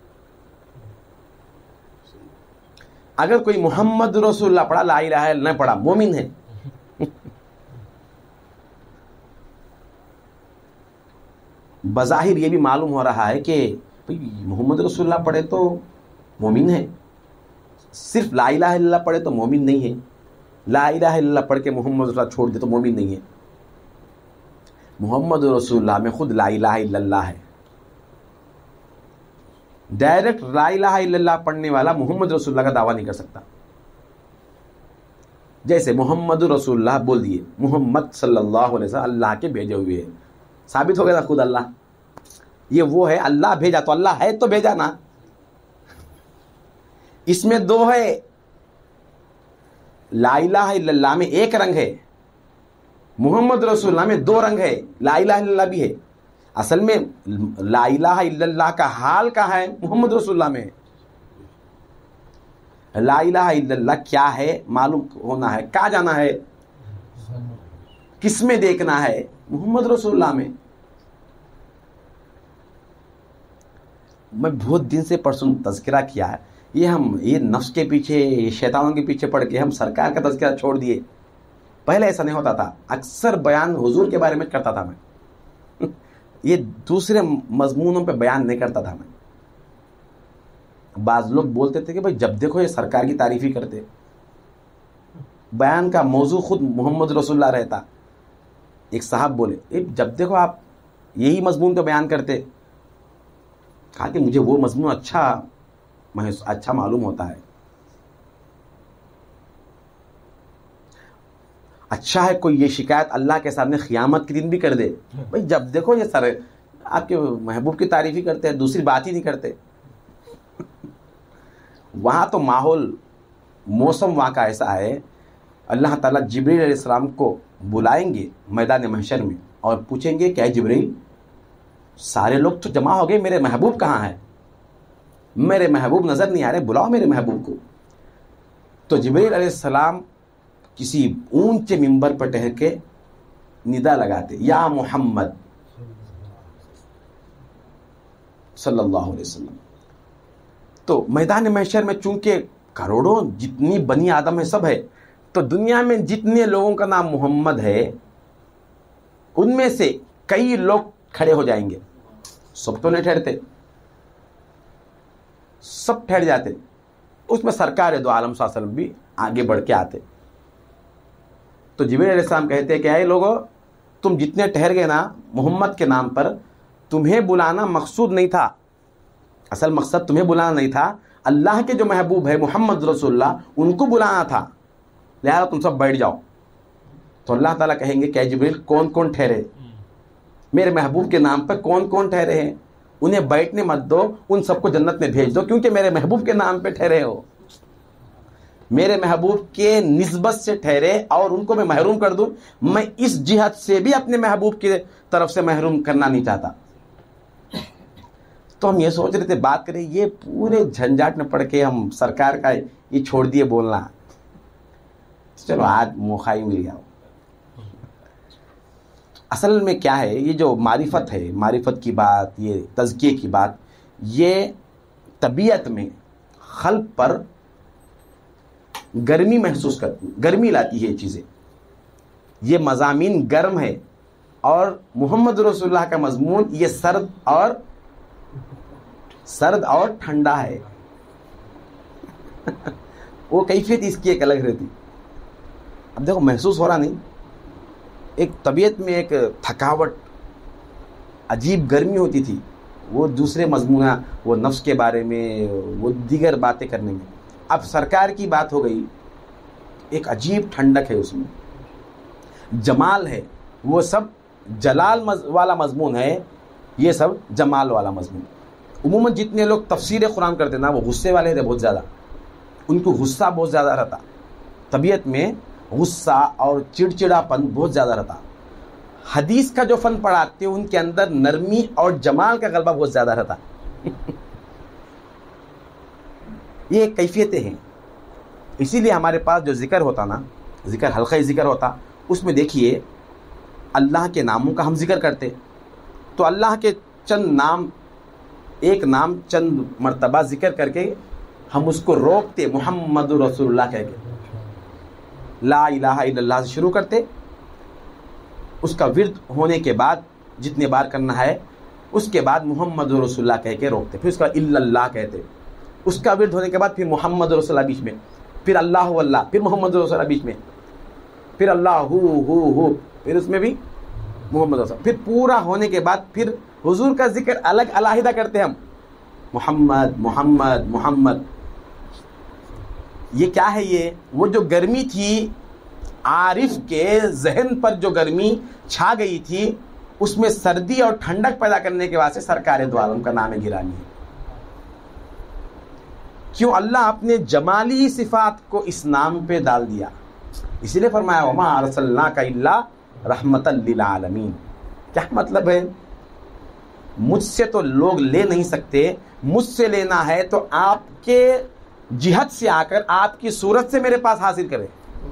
اگر کوئی محمد رسول اللہ پڑھا، لا الہ الا اللہ نہیں پڑھا، مومن ہے. بظاہر یہ بھی معلوم ہو رہا ہے کہ محمد رسول اللہ پڑھے تو مومن ہے، صرف لا الہ الا اللہ پڑھے تو مومن نہیں ہے. لا الہ الا اللہ پڑھ کے محمد رسول اللہ چھوڑ دے تو مومن نہیں ہے. محمد رسول اللہ میں خود لا الہ الا اللہ ہے. ڈائریکٹ لا الہ الا اللہ پڑھنے والا محمد رسول اللہ کا دعویٰ نہیں کر سکتا. جیسے محمد رسول اللہ بول دیے، محمد صلی اللہ علیہ وسلم اللہ کے بھیجے ہوئے ہیں، ثابت ہو گیا نا خود اللہ. یہ وہ ہے اللہ بھیجا، تو اللہ ہے تو بھیجا نا. اس میں دو ہے، لا الہ الا اللہ میں ایک رنگ ہے، محمد رسول اللہ میں دو رنگ ہے. لا الہ الا اللہ بھی ہے، اصل میں لا الہ الا اللہ کا حال کہاں ہے؟ محمد رسول اللہ میں. لا الہ الا اللہ کیا ہے معلوم ہونا ہے، کہاں جانا ہے، کس میں دیکھنا ہے؟ محمد رسول اللہ میں. میں بہت دن سے پرسوں تذکرہ کیا ہے، یہ نفس کے پیچھے، یہ شیطانوں کے پیچھے پڑ کے ہم سرکار کا تذکرہ چھوڑ دیے. پہلے ایسا نہیں ہوتا تھا، اکثر بیان حضور کے بارے میں کرتا تھا میں، یہ دوسرے مضمونوں پہ بیان نہیں کرتا تھا میں. بعض لوگ بولتے تھے کہ بھائی جب دیکھو یہ سرکار کی تعریف ہی کرتے، بیان کا موضوع خود محمد رسول اللہ رہتا. ایک صاحب بولے جب دیکھو آپ یہی مضمون پہ بیان کرتے. کہا کہ مجھے وہ مضمون اچھا معلوم ہوتا ہے. اچھا ہے کوئی یہ شکایت اللہ کے سامنے قیامت کے دن بھی کر دے، بھائی جب دیکھو یہ سر آپ کے محبوب کی تعریف ہی کرتے ہیں، دوسری بات ہی نہیں کرتے. وہاں تو ماحول، موسم وہاں کا ایسا ہے، اللہ تعالیٰ جبریل علیہ السلام کو بلائیں گے میدان محشر میں اور پوچھیں گے کہ اے جبریل، سارے لوگ تو جمع ہو گئے، میرے محبوب کہاں ہے؟ میرے محبوب نظر نہیں آ رہے، بلاؤ میرے محبوب کو. تو جبریل علیہ السلام کسی اونچے ممبر پر ٹہر کے ندا لگاتے، یا محمد صلی اللہ علیہ وسلم. تو میدان محشر میں چونکہ کروڑوں جتنی بنی آدم ہے سب ہے، تو دنیا میں جتنے لوگوں کا نام محمد ہے ان میں سے کئی لوگ کھڑے ہو جائیں گے. سب تو نہیں ٹھہرتے، سب ٹھہر جاتے. اس میں سرکار دو عالم صلی اللہ علیہ وسلم بھی آگے بڑھ کے آتے. تو جبریل علیہ السلام کہتے ہیں کہ اے لوگو، تم جتنے ٹھہر گئے نا محمد کے نام پر، تمہیں بلانا مقصود نہیں تھا. اصل مقصد تمہیں بلانا نہیں تھا، اللہ کے جو محبوب ہے محمد رسول اللہ ان کو بلانا تھا. لہذا تم سب بیٹھ جاؤ. تو اللہ تعالیٰ کہیں گے کہ اے جبریل کون کون ٹھہرے، میرے محبوب کے نام پر کون کون ٹھہرے ہیں، انہیں بیٹھنے مت دو، ان سب کو جنت میں بھیج دو کیونکہ میرے محبوب کے نام پہ ٹھہرے ہو. میرے محبوب کے نسبت سے ٹھہرے اور ان کو میں محروم کر دوں، میں اس جہت سے بھی اپنے محبوب کی طرف سے محروم کرنا نہیں چاہتا۔ تو ہم یہ سوچ رہے تھے بات کریں، یہ پورے جھنجھٹ میں پڑ کے ہم سرکار کا یہ چھوڑ دیے بولنا، چلو آج موقع ہی مل گیا۔ اصل میں کیا ہے، یہ جو معرفت ہے، معرفت کی بات، یہ تزکیے کی بات، یہ طبیعت میں قلب پر گرمی محسوس کرتی، گرمی لاتی ہے یہ چیزیں، یہ مضامین گرم ہے، اور محمد رسول اللہ کا مضمون یہ سرد اور ٹھنڈا ہے۔ وہ کیفیت اس کی ایک الگ رہتی۔ اب دیکھو محسوس ہو رہا نہیں، ایک طبیعت میں ایک تھکاوٹ، عجیب گرمی ہوتی تھی وہ دوسرے مضمون، وہ نفس کے بارے میں، وہ دیگر باتیں کرنے میں۔ اب سرکار کی بات ہو گئی، ایک عجیب ٹھنڈک ہے اس میں، جمال ہے، وہ سب جلال والا مضمون ہے، یہ سب جمال والا مضمون۔ عموماً جتنے لوگ تفسیر قرآن کرتے نا وہ غصے والے تھے بہت زیادہ، ان کو غصہ بہت زیادہ رہتا، طبیعت میں غصہ اور چڑچڑا پن بہت زیادہ رہتا۔ حدیث کا جو فن پڑھاتے ان کے اندر نرمی اور جمال کا غلبہ بہت زیادہ رہتا۔ یہ کیفیتیں ہیں، اسی لیے ہمارے پاس جو ذکر ہوتا نا، ذکر حلقہ ذکر ہوتا، اس میں دیکھیے اللہ کے ناموں کا ہم ذکر کرتے، تو اللہ کے چند نام، ایک نام چند مرتبہ ذکر کر کے ہم اس کو روکتے، محمد رسول اللہ کہہ کے لا الہ الا اللہ سے شروع کرتے، اس کا ورد ہونے کے بعد جتنے بار کرنا ہے اس کے بعد محمد رسول اللہ کہہ کے روکتے، پھر اس کا الا اللہ کہتے، اس کا ورد ہونے کے بعد پھر محمد رسول اللہ بیچ میں، پھر اللہ واللہ، پھر محمد رسول اللہ بیچ میں، پھر اللہ ہو، پھر اس میں بھی محمد رسول، پھر پورا ہونے کے بعد پھر حضور کا ذکر الگ علیحدہ کرتے ہم، محمد محمد محمد۔ یہ کیا ہے، یہ وہ جو گرمی تھی عارف کے ذہن پر، جو گرمی چھا گئی تھی، اس میں سردی اور ٹھنڈک پیدا کرنے کے واسطے سرکار دو عالم کا نام گرامی ہے۔ کیوں اللہ اپنے جمالی صفات کو اس نام پہ ڈال دیا، اسی لیے فرمایا وما ارسلناک الا رحمتا للعالمین۔ کیا مطلب ہے، مجھ سے تو لوگ لے نہیں سکتے، مجھ سے لینا ہے تو آپ کے جہت سے آ کر آپ کی صورت سے میرے پاس حاصل کرے۔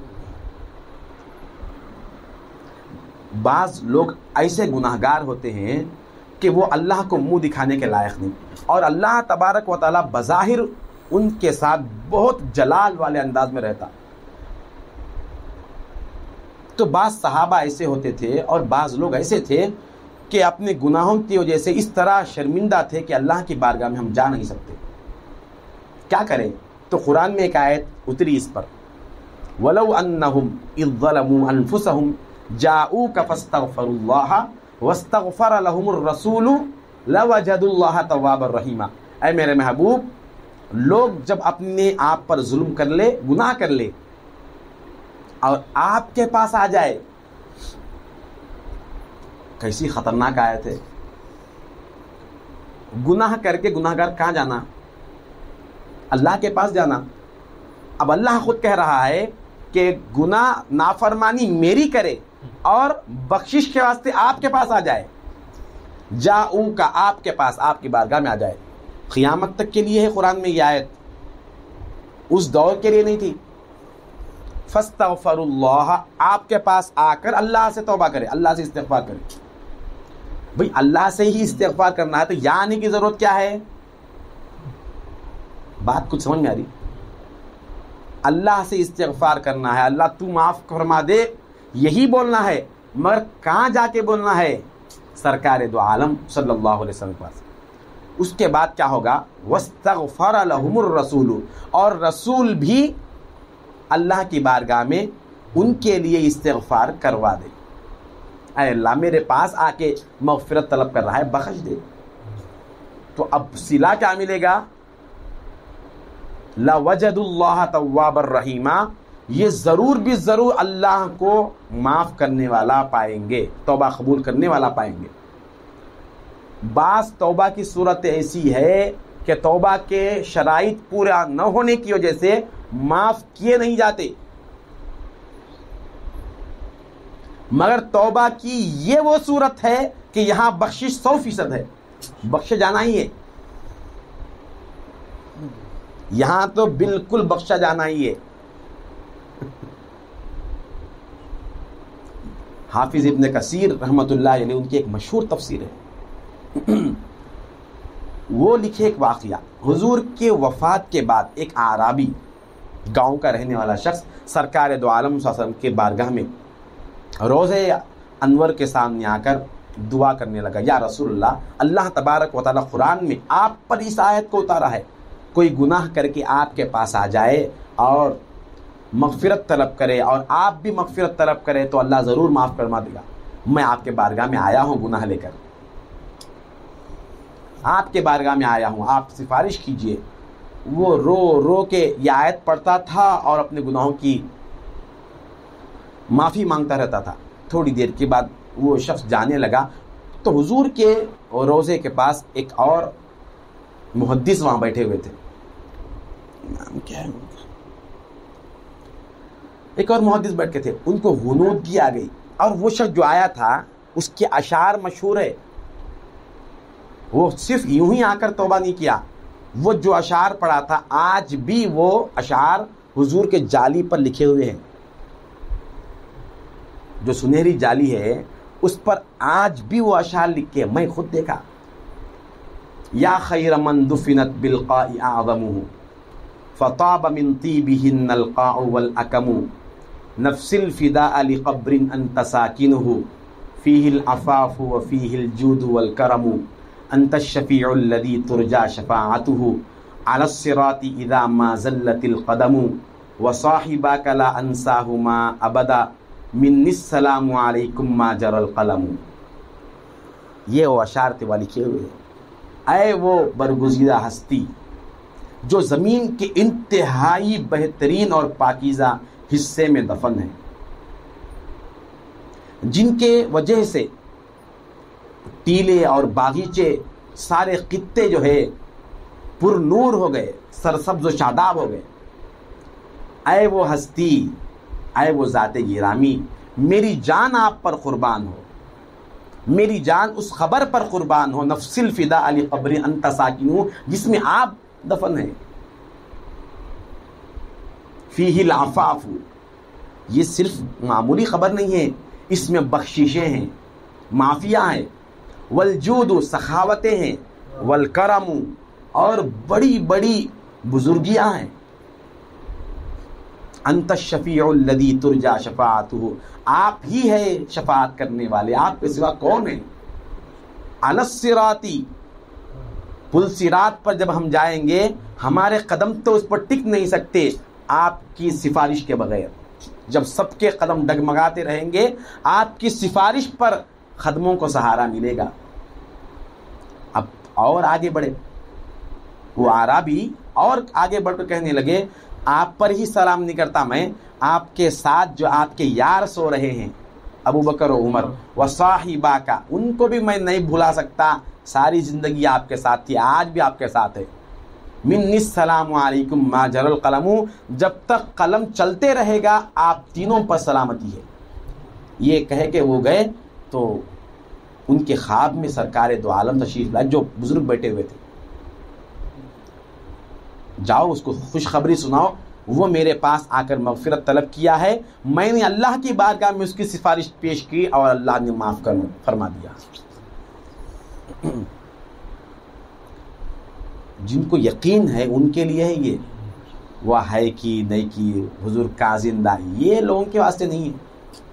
بعض لوگ ایسے گناہگار ہوتے ہیں کہ وہ اللہ کو منہ دکھانے کے لائق نہیں، اور اللہ تبارک و تعالی بظاہر ان کے ساتھ بہت جلال والے انداز میں رہتا۔ تو بعض صحابہ ایسے ہوتے تھے اور بعض لوگ ایسے تھے کہ اپنے گناہوں کی وجہ سے اس طرح شرمندہ تھے کہ اللہ کی بارگاہ میں ہم جا نہیں سکتے، کیا کریں؟ تو قرآن میں ایک آیت اتری اس پر، وَلَوْ أَنَّهُمْ إِذْ ظَلَمُوا أَنفُسَهُمْ جَاءُوكَ فَاسْتَغْفَرُوا اللَّهَ وَاسْتَغْفَرَ لَهُمُ الرَّسُولُ لَوَجَدُوا اللَّهَ تَوَّابًا رَحِيمًا۔ اے میرے محبوب، لوگ جب اپنے آپ پر ظلم کر لے، گناہ کر لے، اور آپ کے پاس آ جائے، کیسی خطرناک آیت ہے۔ گناہ کر کے گناہگار کہاں جانا؟ اللہ کے پاس جانا۔ اب اللہ خود کہہ رہا ہے کہ گناہ نافرمانی میری کرے اور بخشش کے واسطے آپ کے پاس آ جائے، جاؤ کا آپ کے پاس، آپ کی بارگاہ میں آ جائے۔ قیامت تک کے لیے ہے قرآن میں یہ آیت، اس دور کے لیے نہیں تھی۔ فاستغفر اللہ، آپ کے پاس آ کر اللہ سے توبہ کرے، اللہ سے استغفار کرے۔ بھئی اللہ سے ہی استغفار کرنا ہے تو یہاں آنے کی ضرورت کیا ہے؟ بات کچھ سمجھ میں آ رہی؟ اللہ سے استغفار کرنا ہے، اللہ تو معاف فرما دے، یہی بولنا ہے، مگر کہاں جا کے بولنا ہے؟ سرکار دو عالم صلی اللہ علیہ وسلم کے پاس۔ اس کے بعد کیا ہوگا؟ واستغفر لهم الرسول، اور رسول بھی اللہ کی بارگاہ میں ان کے لیے استغفار کروا دے۔ اے اللہ میرے پاس آ کے مغفرت طلب کر رہا ہے، بخش دے۔ تو اب صلہ کیا ملے گا؟ لَوَجَدُ اللَّهَ تَوَّابًا رَحِيمًا، یہ ضرور بھی ضرور اللہ کو معاف کرنے والا پائیں گے، توبہ قبول کرنے والا پائیں گے۔ بعض توبہ کی صورت ایسی ہے کہ توبہ کے شرائط پورا نہ ہونے کی وجہ سے معاف کیے نہیں جاتے، مگر توبہ کی یہ وہ صورت ہے کہ یہاں بخشش 100% ہے، بخشے جانا ہی ہے، یہاں تو بالکل بخشا جانا ہی ہے۔ حافظ ابن کثیر رحمۃ اللہ علیہ ان کی ایک مشہور تفسیر ہے، وہ لکھے ایک واقعہ، حضور کے وفات کے بعد ایک اعرابی گاؤں کا رہنے والا شخص سرکار دو عالم صلی اللہ علیہ وسلم کے بارگاہ میں روضے انور کے سامنے آ کر دعا کرنے لگا، یا رسول اللہ، اللہ تبارک و تعالیٰ قرآن میں آپ پر اس آیت کو اتارا ہے، کوئی گناہ کر کے آپ کے پاس آ جائے اور مغفرت طلب کرے اور آپ بھی مغفرت طلب کرے تو اللہ ضرور معاف فرما دے گا۔ میں آپ کے بارگاہ میں آیا ہوں گناہ لے کر، آپ کے بارگاہ میں آیا ہوں، آپ سفارش کیجئے۔ وہ رو رو کے یہ آیت پڑھتا تھا اور اپنے گناہوں کی معافی مانگتا رہتا تھا۔ تھوڑی دیر کے بعد وہ شخص جانے لگا تو حضور کے روضے کے پاس ایک اور محدث وہاں بیٹھے ہوئے تھے، نام کیا ہے، ایک اور محدث بیٹھ کے تھے، ان کو غنودگی آ گئی، اور وہ شخص جو آیا تھا اس کے اشعار مشہور ہے، وہ صرف یوں ہی آ کر توبہ نہیں کیا، وہ جو اشعار پڑھا تھا آج بھی وہ اشعار حضور کے جالی پر لکھے ہوئے ہیں، جو سنہری جالی ہے اس پر آج بھی وہ اشعار لکھے، میں خود دیکھا۔ یا خیر من دفنت بالقاء اعظمه فطاب من طیبهن القاع والاکم نفس الفداء لقبر انت ساکنه فيه العفاف وفيه الجود والكرم انت الشفیع الذي ترجى شفاعته على الصراط اذا ما زلت القدم وصاحباك لا انساهما ابدا منی السلام علیکم ما جرى القلم۔ یہ وہ اشعار تھے والی کیے ہوئے، اے وہ برگزیدہ ہستی جو زمین کے انتہائی بہترین اور پاکیزہ حصے میں دفن ہے، جن کے وجہ سے ٹیلے اور باغیچے سارے خطے جو ہے پر نور ہو گئے، سرسبز و شاداب ہو گئے، اے وہ ہستی، اے وہ ذات گرامی، میری جان آپ پر قربان ہو، میری جان اس خبر پر قربان ہو، نفس الفداء علی قبر انت ساکن، جس میں آپ دفن ہیں، فیہ العفاف، یہ صرف معمولی خبر نہیں ہے، اس میں بخششیں ہیں، معافیاں ہیں، والجود، سخاوتیں ہیں، والکرم، اور بڑی بڑی بزرگیاں ہیں، انت الشفیع الذی ترجى شفاعته، آپ ہی ہے شفاعت کرنے والے، آپ کے سوا کون ہے؟ علی الصراط، پل صراط پر جب ہم جائیں گے ہمارے قدم تو اس پر ٹک نہیں سکتے آپ کی سفارش کے بغیر، جب سب کے قدم ڈگمگاتے رہیں گے آپ کی سفارش پر قدموں کو سہارا ملے گا۔ اب اور آگے بڑھے، وہ اعرابی اور آگے بڑھ کر کہنے لگے، آپ پر ہی سلام نہیں کرتا میں، آپ کے ساتھ جو آپ کے یار سو رہے ہیں ابو بکر و عمر وصاحبہ کا، ان کو بھی میں نہیں بھلا سکتا، ساری زندگی آپ کے ساتھ تھی، آج بھی آپ کے ساتھ ہے۔ منی السلام علیکم ما جرى القلم، جب تک قلم چلتے رہے گا آپ تینوں پر سلامتی ہے۔ یہ کہہ کے وہ گئے تو ان کے خواب میں سرکار دو عالم تشریف لائے، جو بزرگ بیٹھے ہوئے تھے، جاؤ اس کو خوشخبری سناؤ، وہ میرے پاس آ کر مغفرت طلب کیا ہے، میں نے اللہ کی بارگاہ میں اس کی سفارش پیش کی اور اللہ نے معاف فرما دیا۔ جن کو یقین ہے ان کے لیے ہے یہ، وہ ہے کی نہیں کی، حضور کا زندہ، یہ لوگوں کے واسطے نہیں ہے۔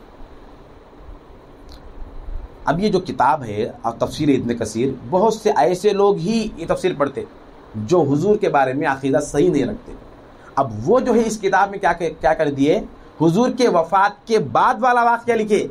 اب یہ جو کتاب ہے اور تفسیر ابن کثیر، بہت سے ایسے لوگ ہی یہ تفسیر پڑھتے جو حضور کے بارے میں عقیدہ صحیح نہیں رکھتے۔ اب وہ جو ہے اس کتاب میں کیا کر دیے، حضور کے وفات کے بعد والا واقعہ لکھے۔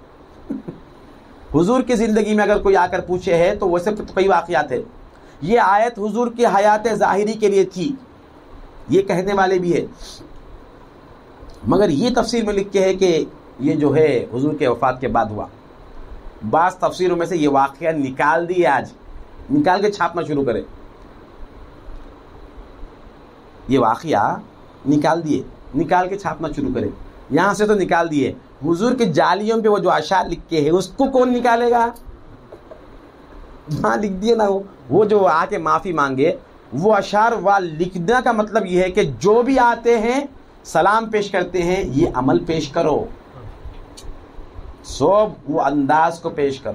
حضور کی زندگی میں اگر کوئی آ کر پوچھے ہے تو ویسے کئی واقعات ہے، یہ آیت حضور کے حیات ظاہری کے لیے تھی، یہ کہنے والے بھی ہے، مگر یہ تفسیر میں لکھ کے ہے کہ یہ جو ہے حضور کے وفات کے بعد ہوا۔ بعض تفسیروں میں سے یہ واقعہ نکال دیے، آج نکال کے چھاپنا شروع کرے۔ یہ واقعہ نکال دیے, نکال کے چھاپنا شروع کرے. یہاں سے تو نکال دیے, حضور کے جالیوں پہ وہ جو اشعار لکھ کے ہے اس کو کون نکالے گا؟ ہاں لکھ دیے نا, وہ جو آ کے معافی مانگے وہ اشعار لکھنے کا مطلب یہ ہے کہ جو بھی آتے ہیں سلام پیش کرتے ہیں یہ عمل پیش کرو, سب وہ انداز کو پیش کرو.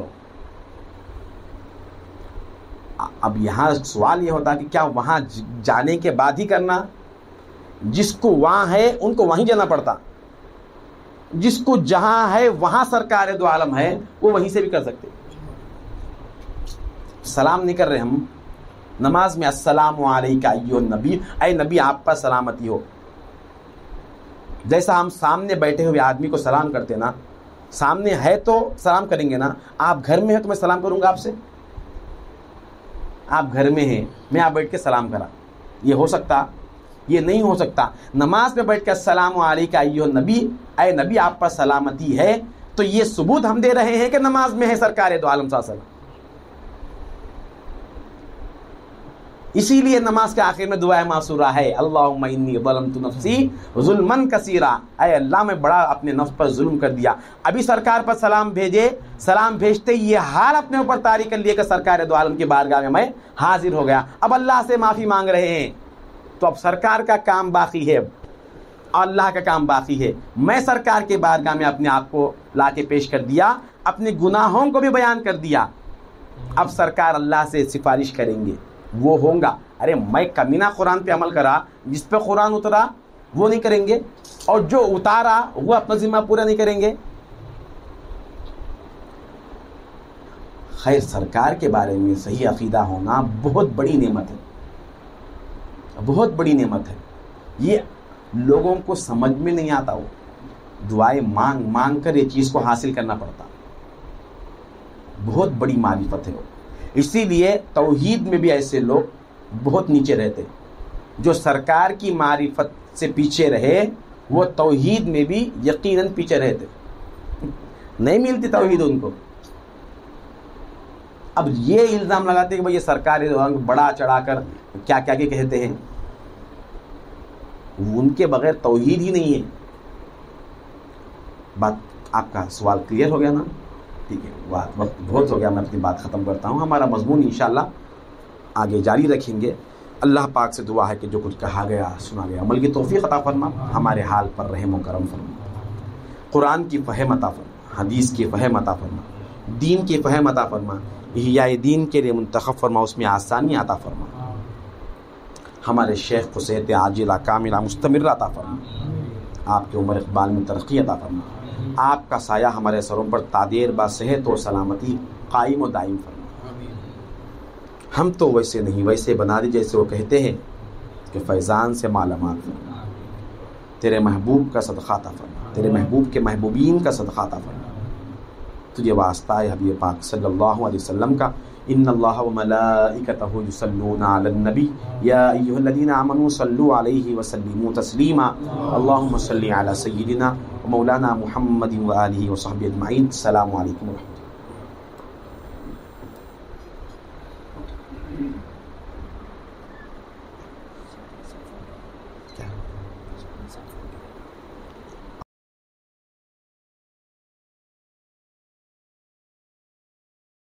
اب یہاں سوال یہ ہوتا کہ کیا وہاں جانے کے بعد ہی کرنا؟ جس کو وہاں ہے ان کو وہیں جانا پڑتا, جس کو جہاں ہے وہاں سرکار دو عالم ہے وہ وہیں سے بھی کر سکتے. سلام نہیں کر رہے ہم نماز میں, السلام علیکہ ایھا النبی, اے نبی آپ پر سلامتی ہو. جیسا ہم سامنے بیٹھے ہوئے آدمی کو سلام کرتے نا, سامنے ہے تو سلام کریں گے نا. آپ گھر میں ہیں تو میں سلام کروں گا آپ سے, آپ گھر میں ہیں میں آپ بیٹھ کے سلام کرا, یہ ہو سکتا؟ یہ نہیں ہو سکتا. نماز میں بیٹھ کے السلام علیکہ ایھا النبی, اے نبی آپ پر سلامتی ہے, تو یہ ثبوت ہم دے رہے ہیں کہ نماز میں ہے سرکار دو عالم صلی اللہ علیہ وسلم. اسی لیے نماز کے آخر میں دعا معصورہ ہے, اللہم انی ظلمت نفسی ظلما کثیرا, اے اللہ میں بڑا اپنے نفس پر ظلم کر دیا. ابھی سرکار پر سلام بھیجے, سلام بھیجتے یہ حال اپنے اوپر طاری کر لیے کہ سرکار دو عالم کی بارگاہ میں حاضر ہو گیا, اب اللہ سے معافی مانگ رہے ہیں. تو اب سرکار کا کام باقی ہے, اللہ کا کام باقی ہے. میں سرکار کے بارگاہ میں اپنے آپ کو لا کے پیش کر دیا, اپنے گناہوں کو بھی بیان کر دیا. اب سرکار اللہ سے سفارش کریں گے, وہ ہوں گا. ارے میں کمینہ قرآن پہ عمل کرا, جس پہ قرآن اترا وہ نہیں کریں گے, اور جو اتارا وہ اپنا ذمہ پورا نہیں کریں گے. خیر, سرکار کے بارے میں صحیح عقیدہ ہونا بہت بڑی نعمت ہے, بہت بڑی نعمت ہے. یہ لوگوں کو سمجھ میں نہیں آتا, وہ دعائیں مانگ مانگ کر یہ چیز کو حاصل کرنا پڑتا. بہت بڑی معرفت ہے وہ. اسی لیے توحید میں بھی ایسے لوگ بہت نیچے رہتے. جو سرکار کی معرفت سے پیچھے رہے وہ توحید میں بھی یقیناً پیچھے رہتے, نہیں ملتی توحید ان کو. اب یہ الزام لگاتے کہ بھئی یہ سرکار بڑا چڑھا کر کیا کیا کہ کہتے ہیں, ان کے بغیر توحید ہی نہیں ہے. بات آپ کا سوال کلیئر ہو گیا نا؟ ٹھیک ہے, وقت بہت ہو گیا, میں اپنی بات ختم کرتا ہوں. ہمارا مضمون انشاءاللہ آگے جاری رکھیں گے. اللہ پاک سے دعا ہے کہ جو کچھ کہا گیا سنا گیا عمل کی توفیق عطا فرما, ہمارے حال پر رحم و کرم فرما, قرآن کی فہم عطا فرما, حدیث کی فہم عطا فرما, دین کی فہم عطا فرما, احیاء دین کے لیے منتخب فرما, اس میں آسانی عطا فرما. ہمارے شیخ کو صحت عاجلہ کاملہ مستمرہ عطا فرما, آپ کی عمر اقبال میں ترقی عطا فرما, آپ کا سایہ ہمارے سروں پر تادیر با صحت و سلامتی قائم و دائم فرما. ہم تو ویسے نہیں, ویسے بنا دی جیسے وہ کہتے ہیں کہ فیضان سے مالا مال فرما, تیرے محبوب کا صدقہ عطا فرما, تیرے محبوب کے محبوبین کا صدقہ عطا فرما. تجھے واسطہ ہے حبیب پاک صلی اللہ علیہ وسلم کا, ان اللہ وملائکتہ یصلون علی النبی یا ایھا الذین آمنوا صلوا علیہ وسلموا تسلیما. اللہم صل علی سیدنا مولانا محمد وآلہ وصحبہ اجمعین. السلام علیکم ورحمۃ اللہ.